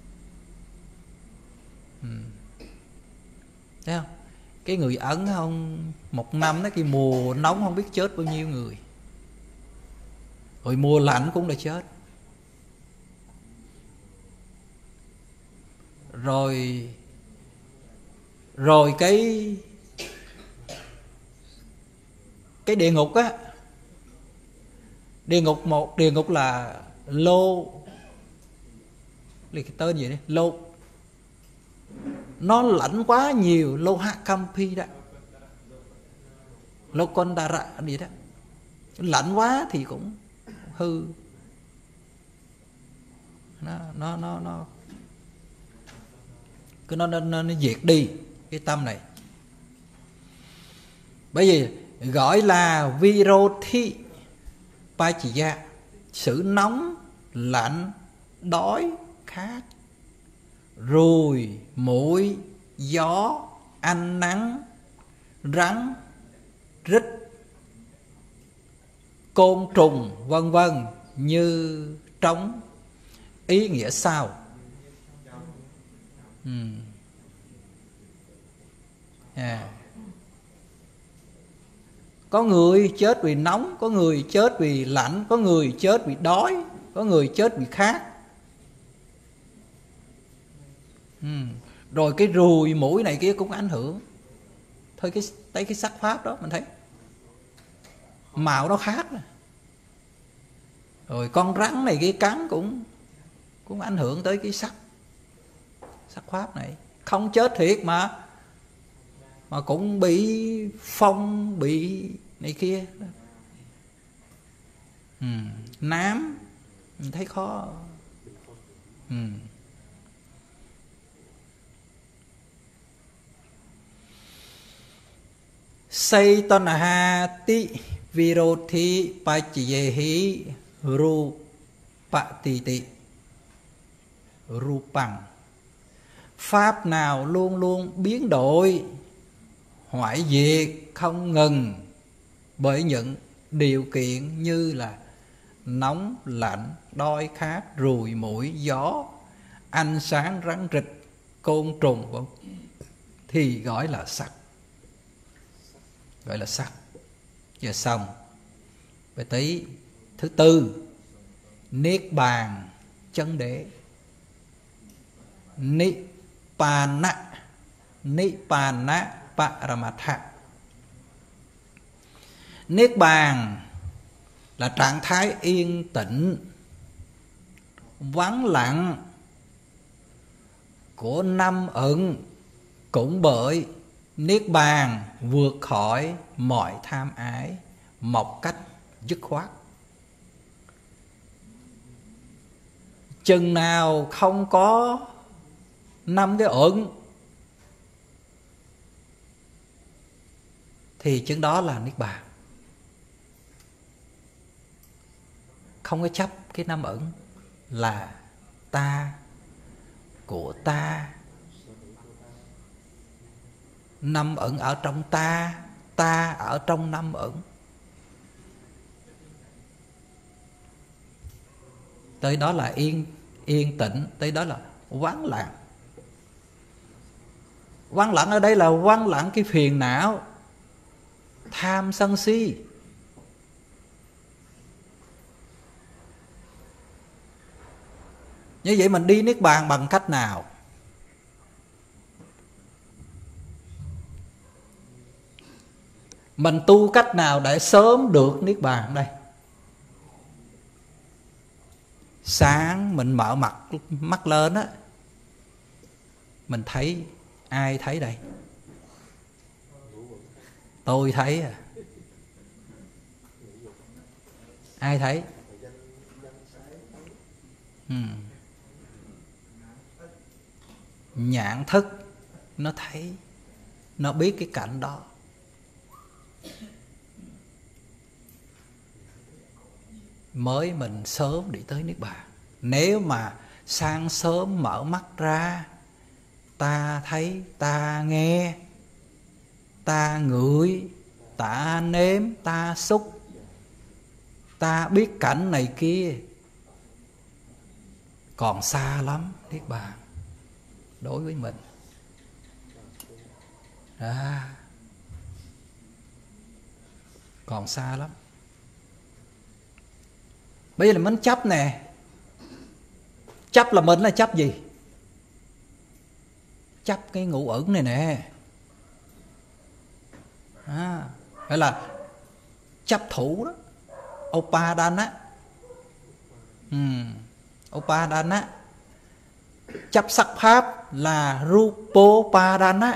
Ừ. Thấy không? Cái người Ấn không, một năm đó cái mùa nóng không biết chết bao nhiêu người, rồi mùa lạnh cũng là chết. Rồi rồi cái cái địa ngục á, địa ngục một địa ngục là lô, cái tên gì đấy, lô nó lạnh quá nhiều, lô hạ campi đó, lô con đà rạ gì đó, lạnh quá thì cũng hư, nó nó nó nó cứ nó nó, nó, nó diệt đi cái tâm này. Bởi vì gọi là virothi pachiya, sự nóng lạnh đói khát, ruồi muỗi gió ánh nắng rắn rít côn trùng vân vân như trống. Ý nghĩa sao? Ừ. À. Có người chết vì nóng, có người chết vì lạnh, có người chết vì đói, có người chết vì khát. Ừ. Rồi cái ruồi mũi này kia cũng ảnh hưởng. Thôi cái thấy cái sắc pháp đó mình thấy màu nó khác. Rồi con rắn này kia cắn cũng cũng ảnh hưởng tới cái sắc sắc pháp này. Không chết thiệt mà mà cũng bị phong, bị này kia. Ừ. Nám mình thấy khó. Ừ. Saitanahati virothi pachiyehi rupatiti rupang. Pháp nào luôn luôn biến đổi, hoại diệt không ngừng bởi những điều kiện như là nóng, lạnh, đói khát, ruồi muỗi, gió, ánh sáng, rắn rịch, côn trùng thì gọi là sắc. Gọi là sắc. Giờ xong. Về tới thứ tư, niết bàn chân đế. Nibbana, Nibbana Paramatha. Niết bàn là trạng thái yên tĩnh, vắng lặng của năm ẩn. Cũng bởi niết bàn vượt khỏi mọi tham ái một cách dứt khoát. Chừng nào không có năm cái ẩn thì chừng đó là niết bàn. Không có chấp cái năm ẩn là ta, của ta, năm ẩn ở trong ta, ta ở trong năm ẩn. Tới đó là yên yên tĩnh, tới đó là vắng lặng. Vắng lặng ở đây là vắng lặng cái phiền não tham sân si. Như vậy mình đi niết bàn bằng cách nào? Mình tu cách nào để sớm được niết bàn đây? Sáng mình mở mặt mắt lên á, mình thấy ai thấy đây? Tôi thấy à. Ai thấy? Ừ. Nhãn thức nó thấy, nó biết cái cảnh đó. Mới mình sớm đi tới niết bàn. Nếu mà sáng sớm mở mắt ra, ta thấy, ta nghe, ta ngửi, ta nếm, ta xúc, ta biết cảnh này kia, còn xa lắm niết bàn đối với mình. À, còn xa lắm. Bây giờ là mình chấp nè. Chấp là mình là chấp gì? Chấp cái ngũ ẩn này nè. À, hay là chấp thủ đó, Upadana. Ừ, Upadana. chấp sắc pháp là Rupopadana.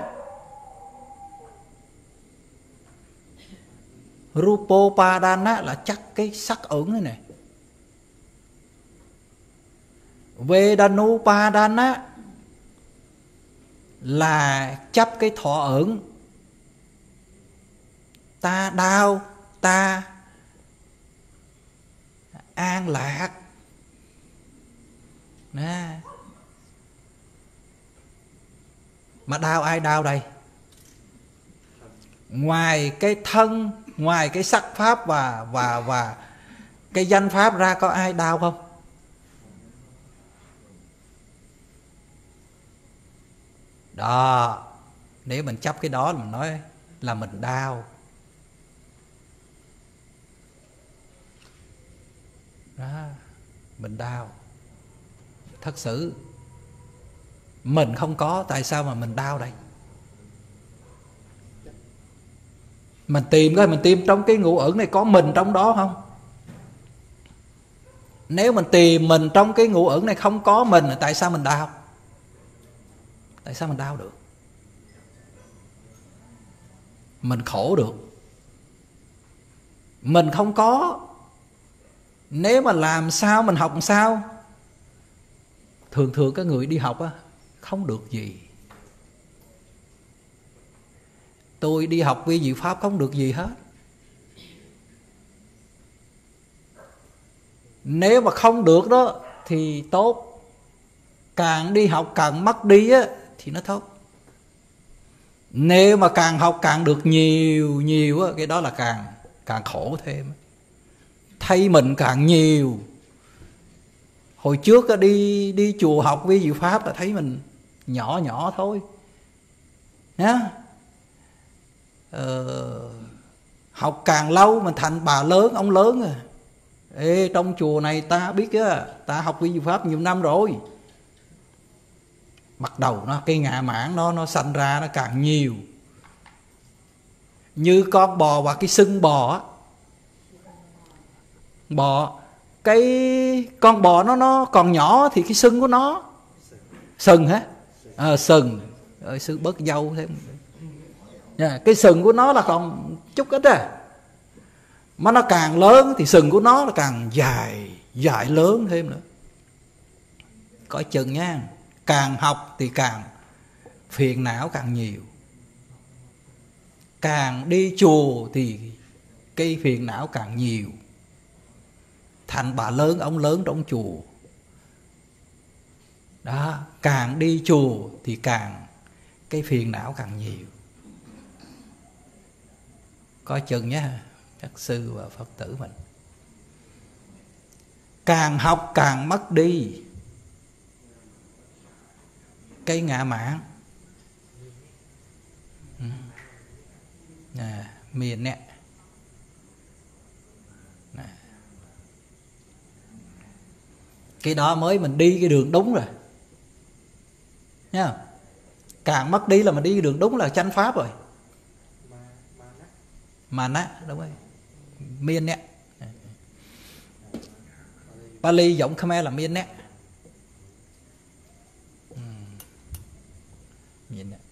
Rupopadana là chắc cái sắc ẩn này này. Vedanupadana là chấp cái thọ ẩn. Ta đau, ta an lạc. Nè. Mà đau ai đau đây? Ngoài cái thân, ngoài cái sắc pháp và và và cái danh pháp ra có ai đau không? Đó, nếu mình chấp cái đó là mình nói là mình đau. Đó, mình đau. Thật sự mình không có, tại sao mà mình đau đây? Mình tìm coi, mình tìm trong cái ngũ ẩn này có mình trong đó không? Nếu mình tìm mình trong cái ngũ ẩn này không có mình, tại sao mình đau? Tại sao mình đau được? Mình khổ được. Mình không có. Nếu mà làm sao mình học làm sao? Thường thường các người đi học á, không được gì. Tôi đi học vi diệu pháp không được gì hết. Nếu mà không được đó thì tốt. Càng đi học càng mất đi á thì nó tốt. Nếu mà càng học càng được nhiều nhiều á, cái đó là càng càng khổ thêm. Thay mình càng nhiều. Hồi trước á, đi đi chùa học vi diệu pháp là thấy mình nhỏ nhỏ thôi nhá. Ờ, học càng lâu mình thành bà lớn, ông lớn à. Ê, trong chùa này ta biết á, ta học vi diệu pháp nhiều năm rồi. Bắt đầu nó cái ngạ mạn nó nó sanh ra nó càng nhiều. Như con bò và cái sưng bò á. Bò, cái con bò nó nó còn nhỏ thì cái sưng của nó sừng hả? À, sừng. Rồi sư bớt dâu thêm. Yeah, cái sừng của nó là còn chút ít à. Mà nó càng lớn thì sừng của nó là càng dài, dài lớn thêm nữa. Coi chừng nha. Càng học thì càng phiền não càng nhiều. Càng đi chùa thì cái phiền não càng nhiều. Thành bà lớn, ông lớn trong chùa. Đó, càng đi chùa thì càng cái phiền não càng nhiều. Coi chừng nhé, các sư và Phật tử mình. Càng học càng mất đi cái ngạ mạn. Nè, miền nè. Nè. Cái đó mới mình đi cái đường đúng rồi. Nha. Càng mất đi là mình đi cái đường đúng là chánh pháp rồi. Mà ná, đúng rồi. Miên nè. Pali giọng Khmer là miên nè. Miên nè.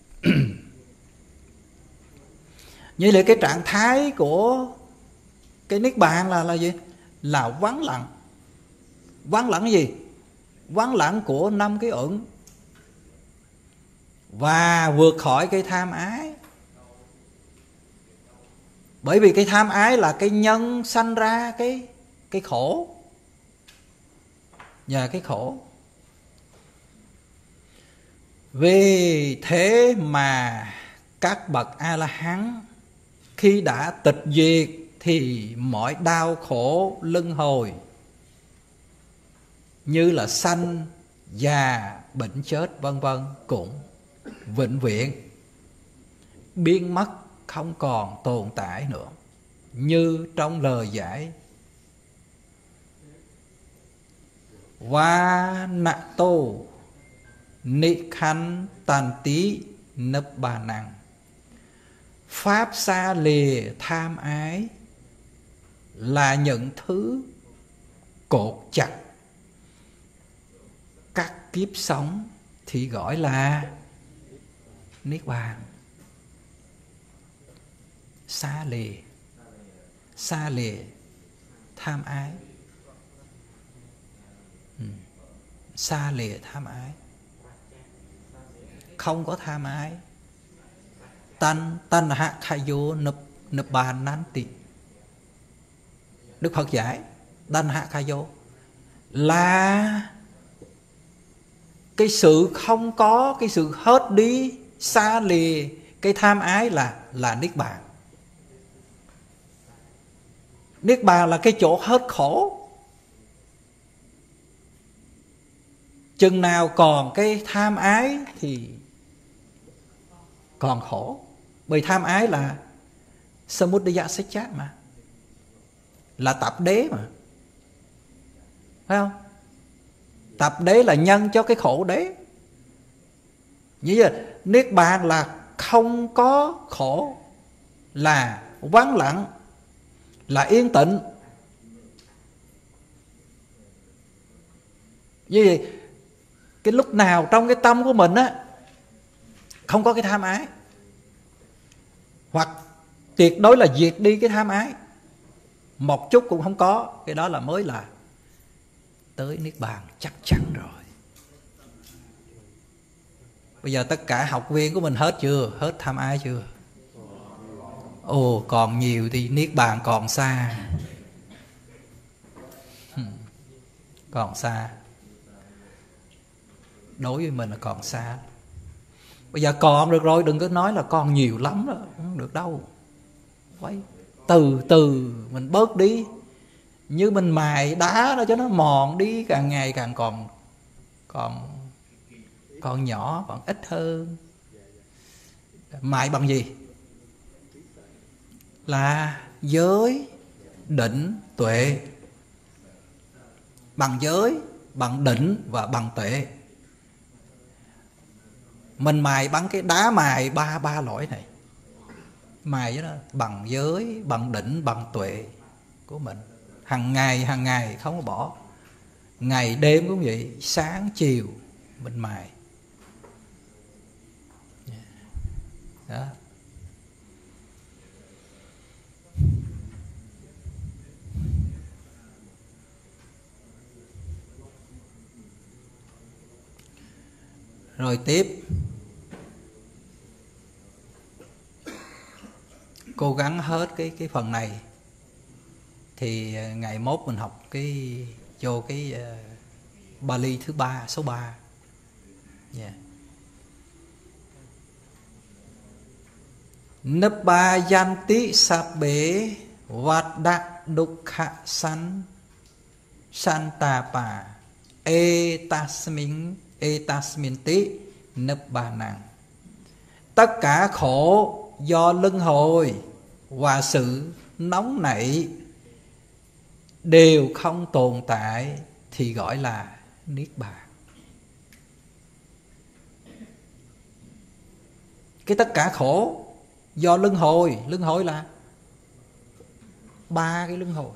Như là cái trạng thái của cái niết bàn là là gì? Là vắng lặng. Vắng lặng cái gì? Vắng lặng của năm cái ẩn. Và vượt khỏi cái tham ái. Bởi vì cái tham ái là cái nhân sanh ra cái cái khổ. Và cái khổ. Vì thế mà các bậc A-la-hán khi đã tịch diệt thì mọi đau khổ luân hồi như là sanh, già, bệnh chết vân vân cũng vĩnh viễn biến mất, không còn tồn tại nữa. Như trong lời giải Và nạ tô nị khăn tàn tí nấp bà năng. Pháp xa lìa tham ái là những thứ cột chặt các kiếp sống thì gọi là niết bàn. Xa lìa, xa lìa tham ái. ừ. Xa lìa tham ái, không có tham ái. Tan tan hạ khai vô nập nập bàn nan tị. Đức Phật giải tan hạ khai vô là cái sự không có, cái sự hết đi, xa lìa cái tham ái là là niết bàn. Niết bàn là cái chỗ hết khổ. Chừng nào còn cái tham ái thì còn khổ. Bởi tham ái là Samudaya Satcha mà, là tập đế mà, phải không? Tập đế là nhân cho cái khổ đế. Như vậy niết bàn là không có khổ, là vắng lặng, là yên tịnh. Như vậy cái lúc nào trong cái tâm của mình á không có cái tham ái, hoặc tuyệt đối là diệt đi cái tham ái, một chút cũng không có, cái đó là mới là tới niết bàn chắc chắn rồi. Bây giờ tất cả học viên của mình hết chưa? Hết tham ái chưa? Ồ, còn nhiều thì niết bàn còn xa. Còn xa. Đối với mình là còn xa. Bây giờ còn được rồi, đừng có nói là còn nhiều lắm đó, không được đâu. Phải từ từ mình bớt đi. Như mình mài đá đó cho nó mòn đi, càng ngày càng còn còn còn nhỏ, còn ít hơn. Mài bằng gì? Là giới, định, tuệ. Bằng giới, bằng định và bằng tuệ. Mình mài bằng cái đá mài ba ba loại này. Mài với nó bằng giới, bằng định, bằng tuệ của mình. Hằng ngày, hằng ngày không có bỏ. Ngày đêm cũng vậy, sáng chiều mình mài. Đó. Rồi tiếp, cố gắng hết cái cái phần này thì ngày mốt mình học cái vô cái uh, Bali thứ ba, số ba. Yeah. Nabbayanti sabbe vada dukkha san santapa etasmin etasminti nabbanang. Tất cả khổ do luân hồi và sự nóng nảy đều không tồn tại thì gọi là niết bàn. Cái tất cả khổ do luân hồi, luân hồi là ba cái luân hồi.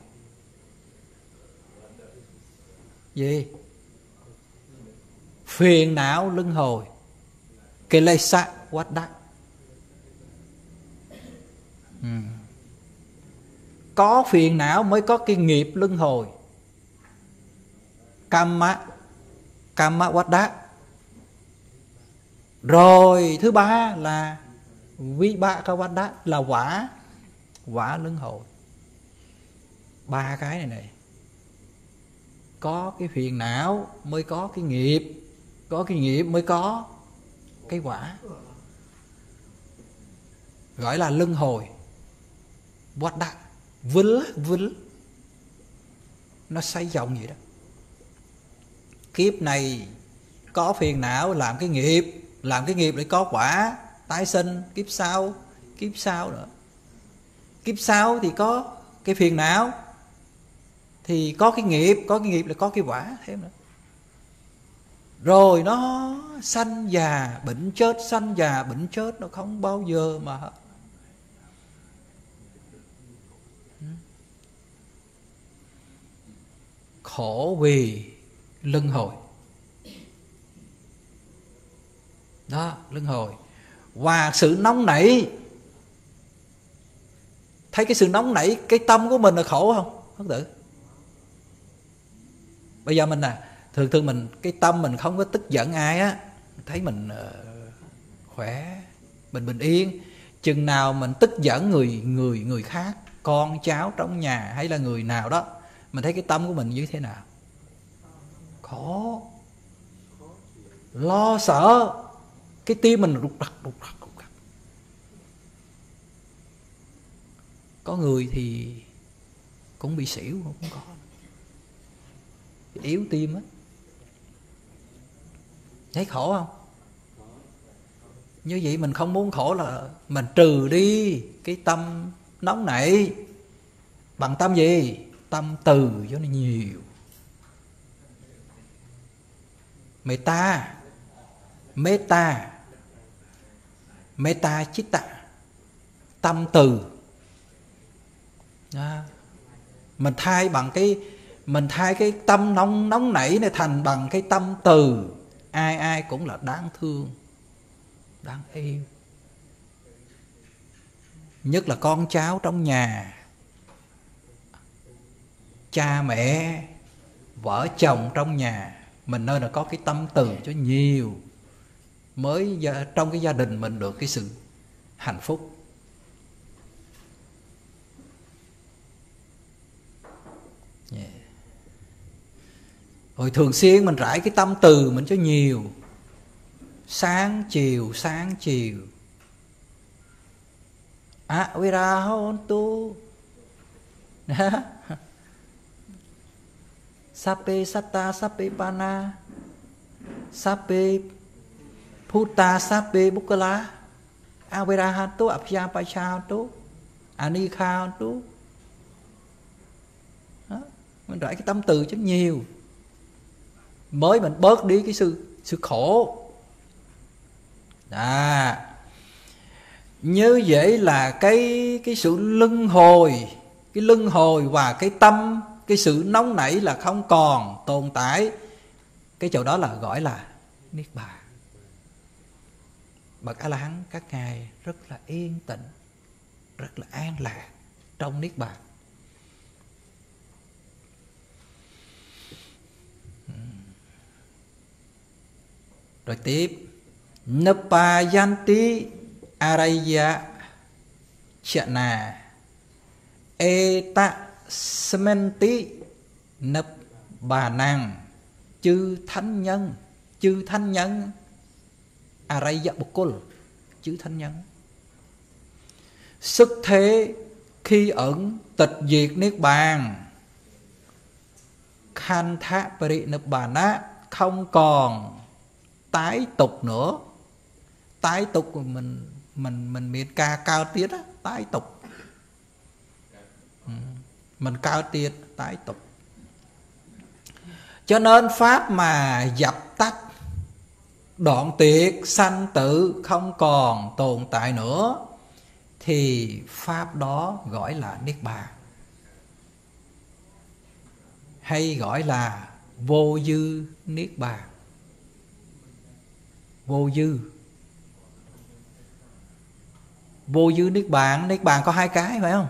Gì? Phiền não luân hồi, Kilesa Waddha. Ừ. Có phiền não mới có cái nghiệp luân hồi, Kamma Kamma Waddha. Rồi thứ ba là Vibhaka Waddha, là quả, quả luân hồi. Ba cái này này. Có cái phiền não mới có cái nghiệp, có cái nghiệp mới có cái quả, gọi là luân hồi. Waddha, vứl vứl, nó xoay vòng vậy đó. Kiếp này có phiền não làm cái nghiệp, làm cái nghiệp để có quả, tái sinh. Kiếp sau, kiếp sau nữa, kiếp sau thì có cái phiền não thì có cái nghiệp, có cái nghiệp là có cái quả thêm nữa. Rồi nó sanh già bệnh chết, sanh già bệnh chết, nó không bao giờ mà hết. Khổ vì luân hồi. Đó, luân hồi. Và sự nóng nảy, thấy cái sự nóng nảy, cái tâm của mình là khổ không Phật tử? Bây giờ mình à, thường thường mình, cái tâm mình không có tức giận ai á, thấy mình uh, khỏe, mình bình yên. Chừng nào mình tức giận người người người khác, con cháu trong nhà hay là người nào đó, mình thấy cái tâm của mình như thế nào? Khổ, lo sợ, cái tim mình rụt rặt rụt rặt rụt rặt. Có người thì cũng bị xỉu, cũng có yếu tim á. Thấy khổ không? Như vậy mình không muốn khổ là mình trừ đi cái tâm nóng nảy bằng tâm gì? Tâm từ cho nó nhiều. Meta, meta, meta chitta, tâm từ. Đó. Mình thay bằng cái mình thay cái tâm nóng nóng nảy này thành bằng cái tâm từ. Ai ai cũng là đáng thương, đáng yêu. Nhất là con cháu trong nhà, cha mẹ, vợ chồng trong nhà, mình nơi là có cái tâm từ cho nhiều, mới trong cái gia đình mình được cái sự hạnh phúc. Yeah. Rồi thường xuyên mình rải cái tâm từ mình cho nhiều, sáng chiều sáng chiều. À, vira hôn tu sape satta sape pana sape puta sape bukala avirahantu apyapachahantu anikhantu. Mình rải cái tâm từ cho nhiều, mới mình bớt đi cái sự sự khổ. À, như vậy là cái cái sự luân hồi, cái luân hồi và cái tâm, cái sự nóng nảy là không còn tồn tại. Cái chỗ đó là gọi là niết bàn. Bậc A La Hán các ngài rất là yên tĩnh, rất là an lạc trong niết bàn. Rồi tiếp, Napayanti Araya Chana Eta Sementi Nập Bà Năng. Chư thánh nhân, chư thánh nhân Araya Bukul, chư thánh nhân xuất thế khi ẩn tịch diệt niết bàn. Khantha Parinibbana, không còn tái tục nữa. Tái tục mình mình mình miền ca cao tiết á, tái tục. Ừ. Mình cao tiết tái tục. Cho nên pháp mà dập tắt, đoạn tuyệt sanh tử, không còn tồn tại nữa, thì pháp đó gọi là niết bàn, hay gọi là vô dư niết bàn. Vô dư, vô dư niết bàn. Niết bàn có hai cái phải không?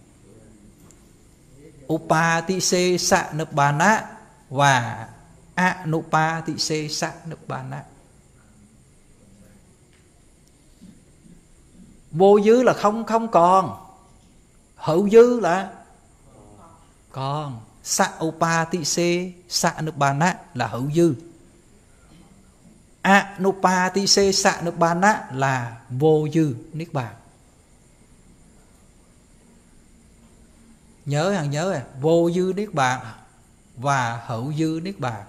Upatise sa nibbana và anupatise sa nibbana. Vô dư là không không còn, hữu dư là còn. Sa upatise sa nibbana là hữu dư, anupatise sa nibbana là vô dư niết bàn. Nhớ hàng nhớ à, vô dư niết bàn và hữu dư niết bàn.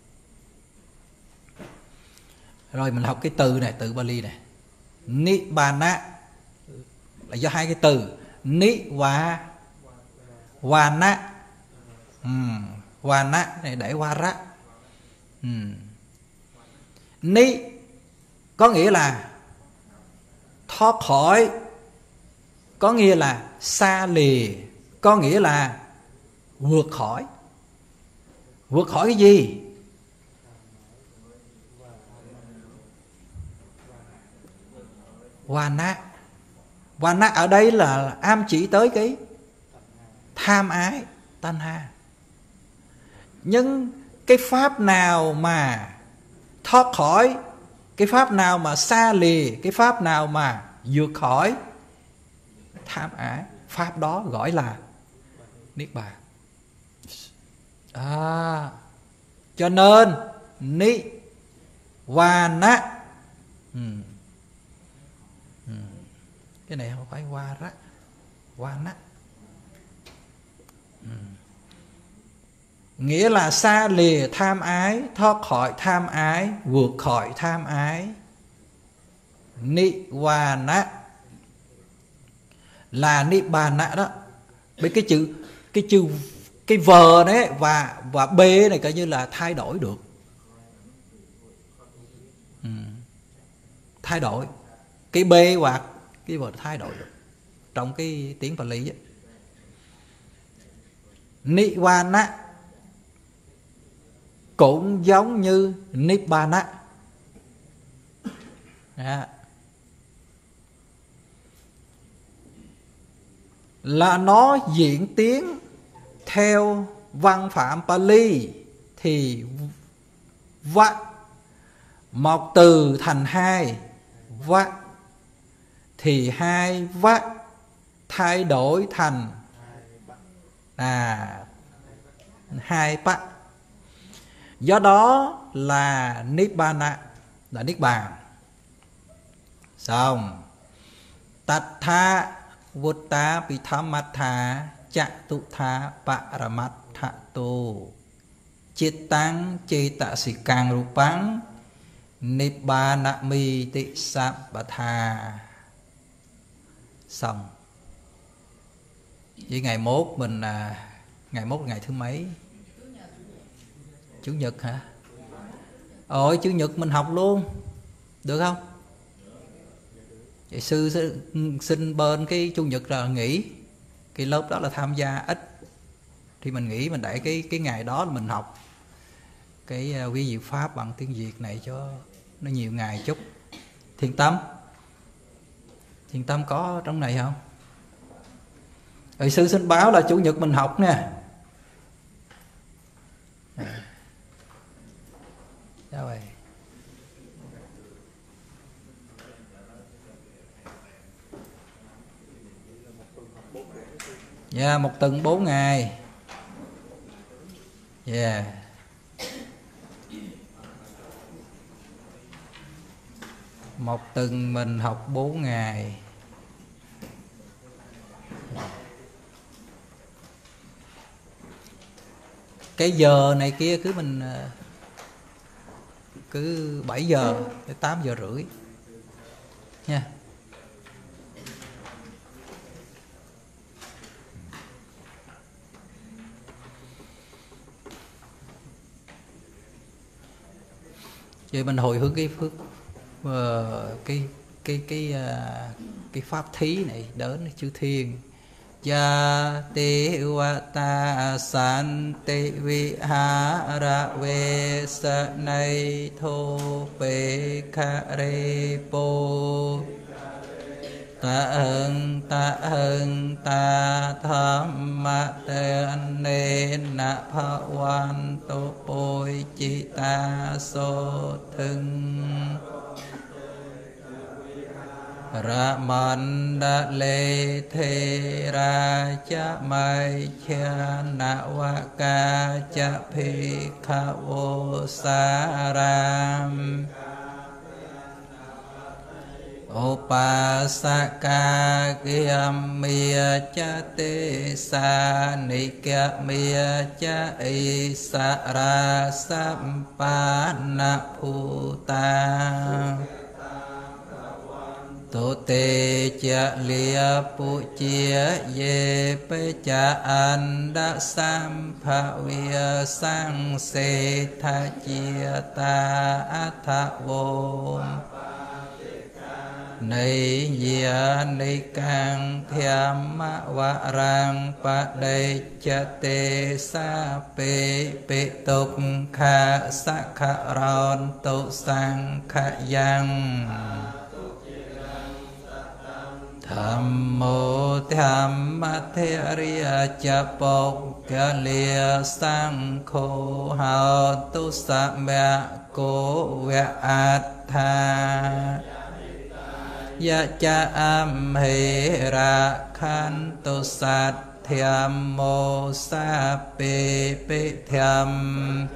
Rồi mình học cái từ này, từ Bali này. Nibbana là do hai cái từ ni và wana. Ừ, wana này để wara. Ừ. Ni có nghĩa là thoát khỏi, có nghĩa là xa lìa, có nghĩa là vượt khỏi. Vượt khỏi cái gì? Vana. Vana ở đây là ám chỉ tới cái tham ái, tanha. Nhưng cái pháp nào mà thoát khỏi, cái pháp nào mà xa lìa, cái pháp nào mà vượt khỏi tham ái, pháp đó gọi là niết bàn. À, cho nên ni vana, ừ. Ừ. Cái này không phải hoa rá, vana, ừ. Nghĩa là xa lìa tham ái, thoát khỏi tham ái, vượt khỏi tham ái. Nibbana là nibbana đó. Bởi cái chữ cái chữ cái vờ đấy và và b này coi như là thay đổi được. Ừ. Thay đổi cái b hoặc cái vờ thay đổi được trong cái tiếng Pali ấy. Nibbana cũng giống như Nibbana. À. Là nó diễn tiến theo văn phạm Pali thì vạ một từ thành hai vạ, thì hai vạ thay đổi thành à hai bát. Do đó là Nibbana, là Niết Bàn. Xong Tattha Vutta Pithamatha Chatuttha Paramattha Tu Chittang Chetasicang Rupang Nibbana Mi Ti Sappatha. Xong. Với ngày mốt mình à, ngày mốt ngày thứ mấy? Chủ nhật hả? Ôi chủ nhật mình học luôn, được không? Vậy sư xin bên cái chủ nhật là nghỉ, cái lớp đó là tham gia ít, thì mình nghỉ, mình đẩy cái cái ngày đó là mình học cái uh, vi diệu pháp bằng tiếng Việt này cho nó nhiều ngày chút. Thiền Tâm, Thiền Tâm có trong này không? Rồi sư xin báo là chủ nhật mình học nha. Sao vậy? Dạ, yeah, một tuần bốn ngày. Dạ. Yeah. Một tuần mình học bốn ngày. Cái giờ này kia cứ mình cứ bảy giờ tới tám giờ rưỡi nha. Vậy mình hồi hướng cái phước uh, cái cái cái uh, cái pháp thí này đến chư thiên. Ya te wa ta san te vi ha ra ve sa nay tho pe kha re po ta hân ta hân ta tham ma te ne na pha wan to poi chi ta so thân ra man da le the ra cha mai cha na wa ca cha phi kha vô sa ram Upasaka kiam mia cha te sa nikya mia cha isa ra sampana puta Tô tê cha lia pu chia ye pe cha an da sam pha via sang se tha chia ta atha vô Này dìa này càng thiam wa rang pa đề cha tê sa pe pe tục kha sa kha ron tu sang kha yang Tham mô tham thế riya cha bộc ca lia sang khô hào tu sa mẹ cố vẹ át tha ya cha am he ra khan tu sát thiam mô sa pe pe thiam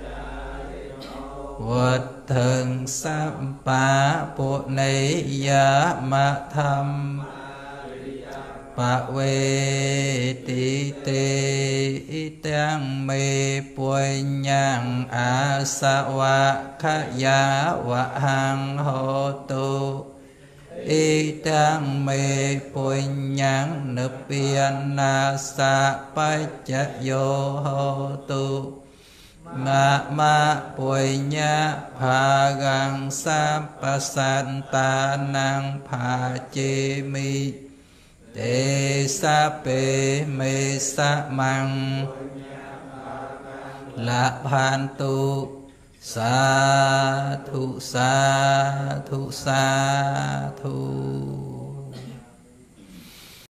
vật thường sam pa bộ này ya ma tham pa ve ti te tăng mê puy nhang a sa wa kha ya wa hang ho tu y tăng mê puy nhang nợ biên na sa pa cha yo ho tu ma ma puy nha pha gang sa pa san ta nang pha chi mi Te sa pe me sa mang la phan tu sa thu sa thu sa thu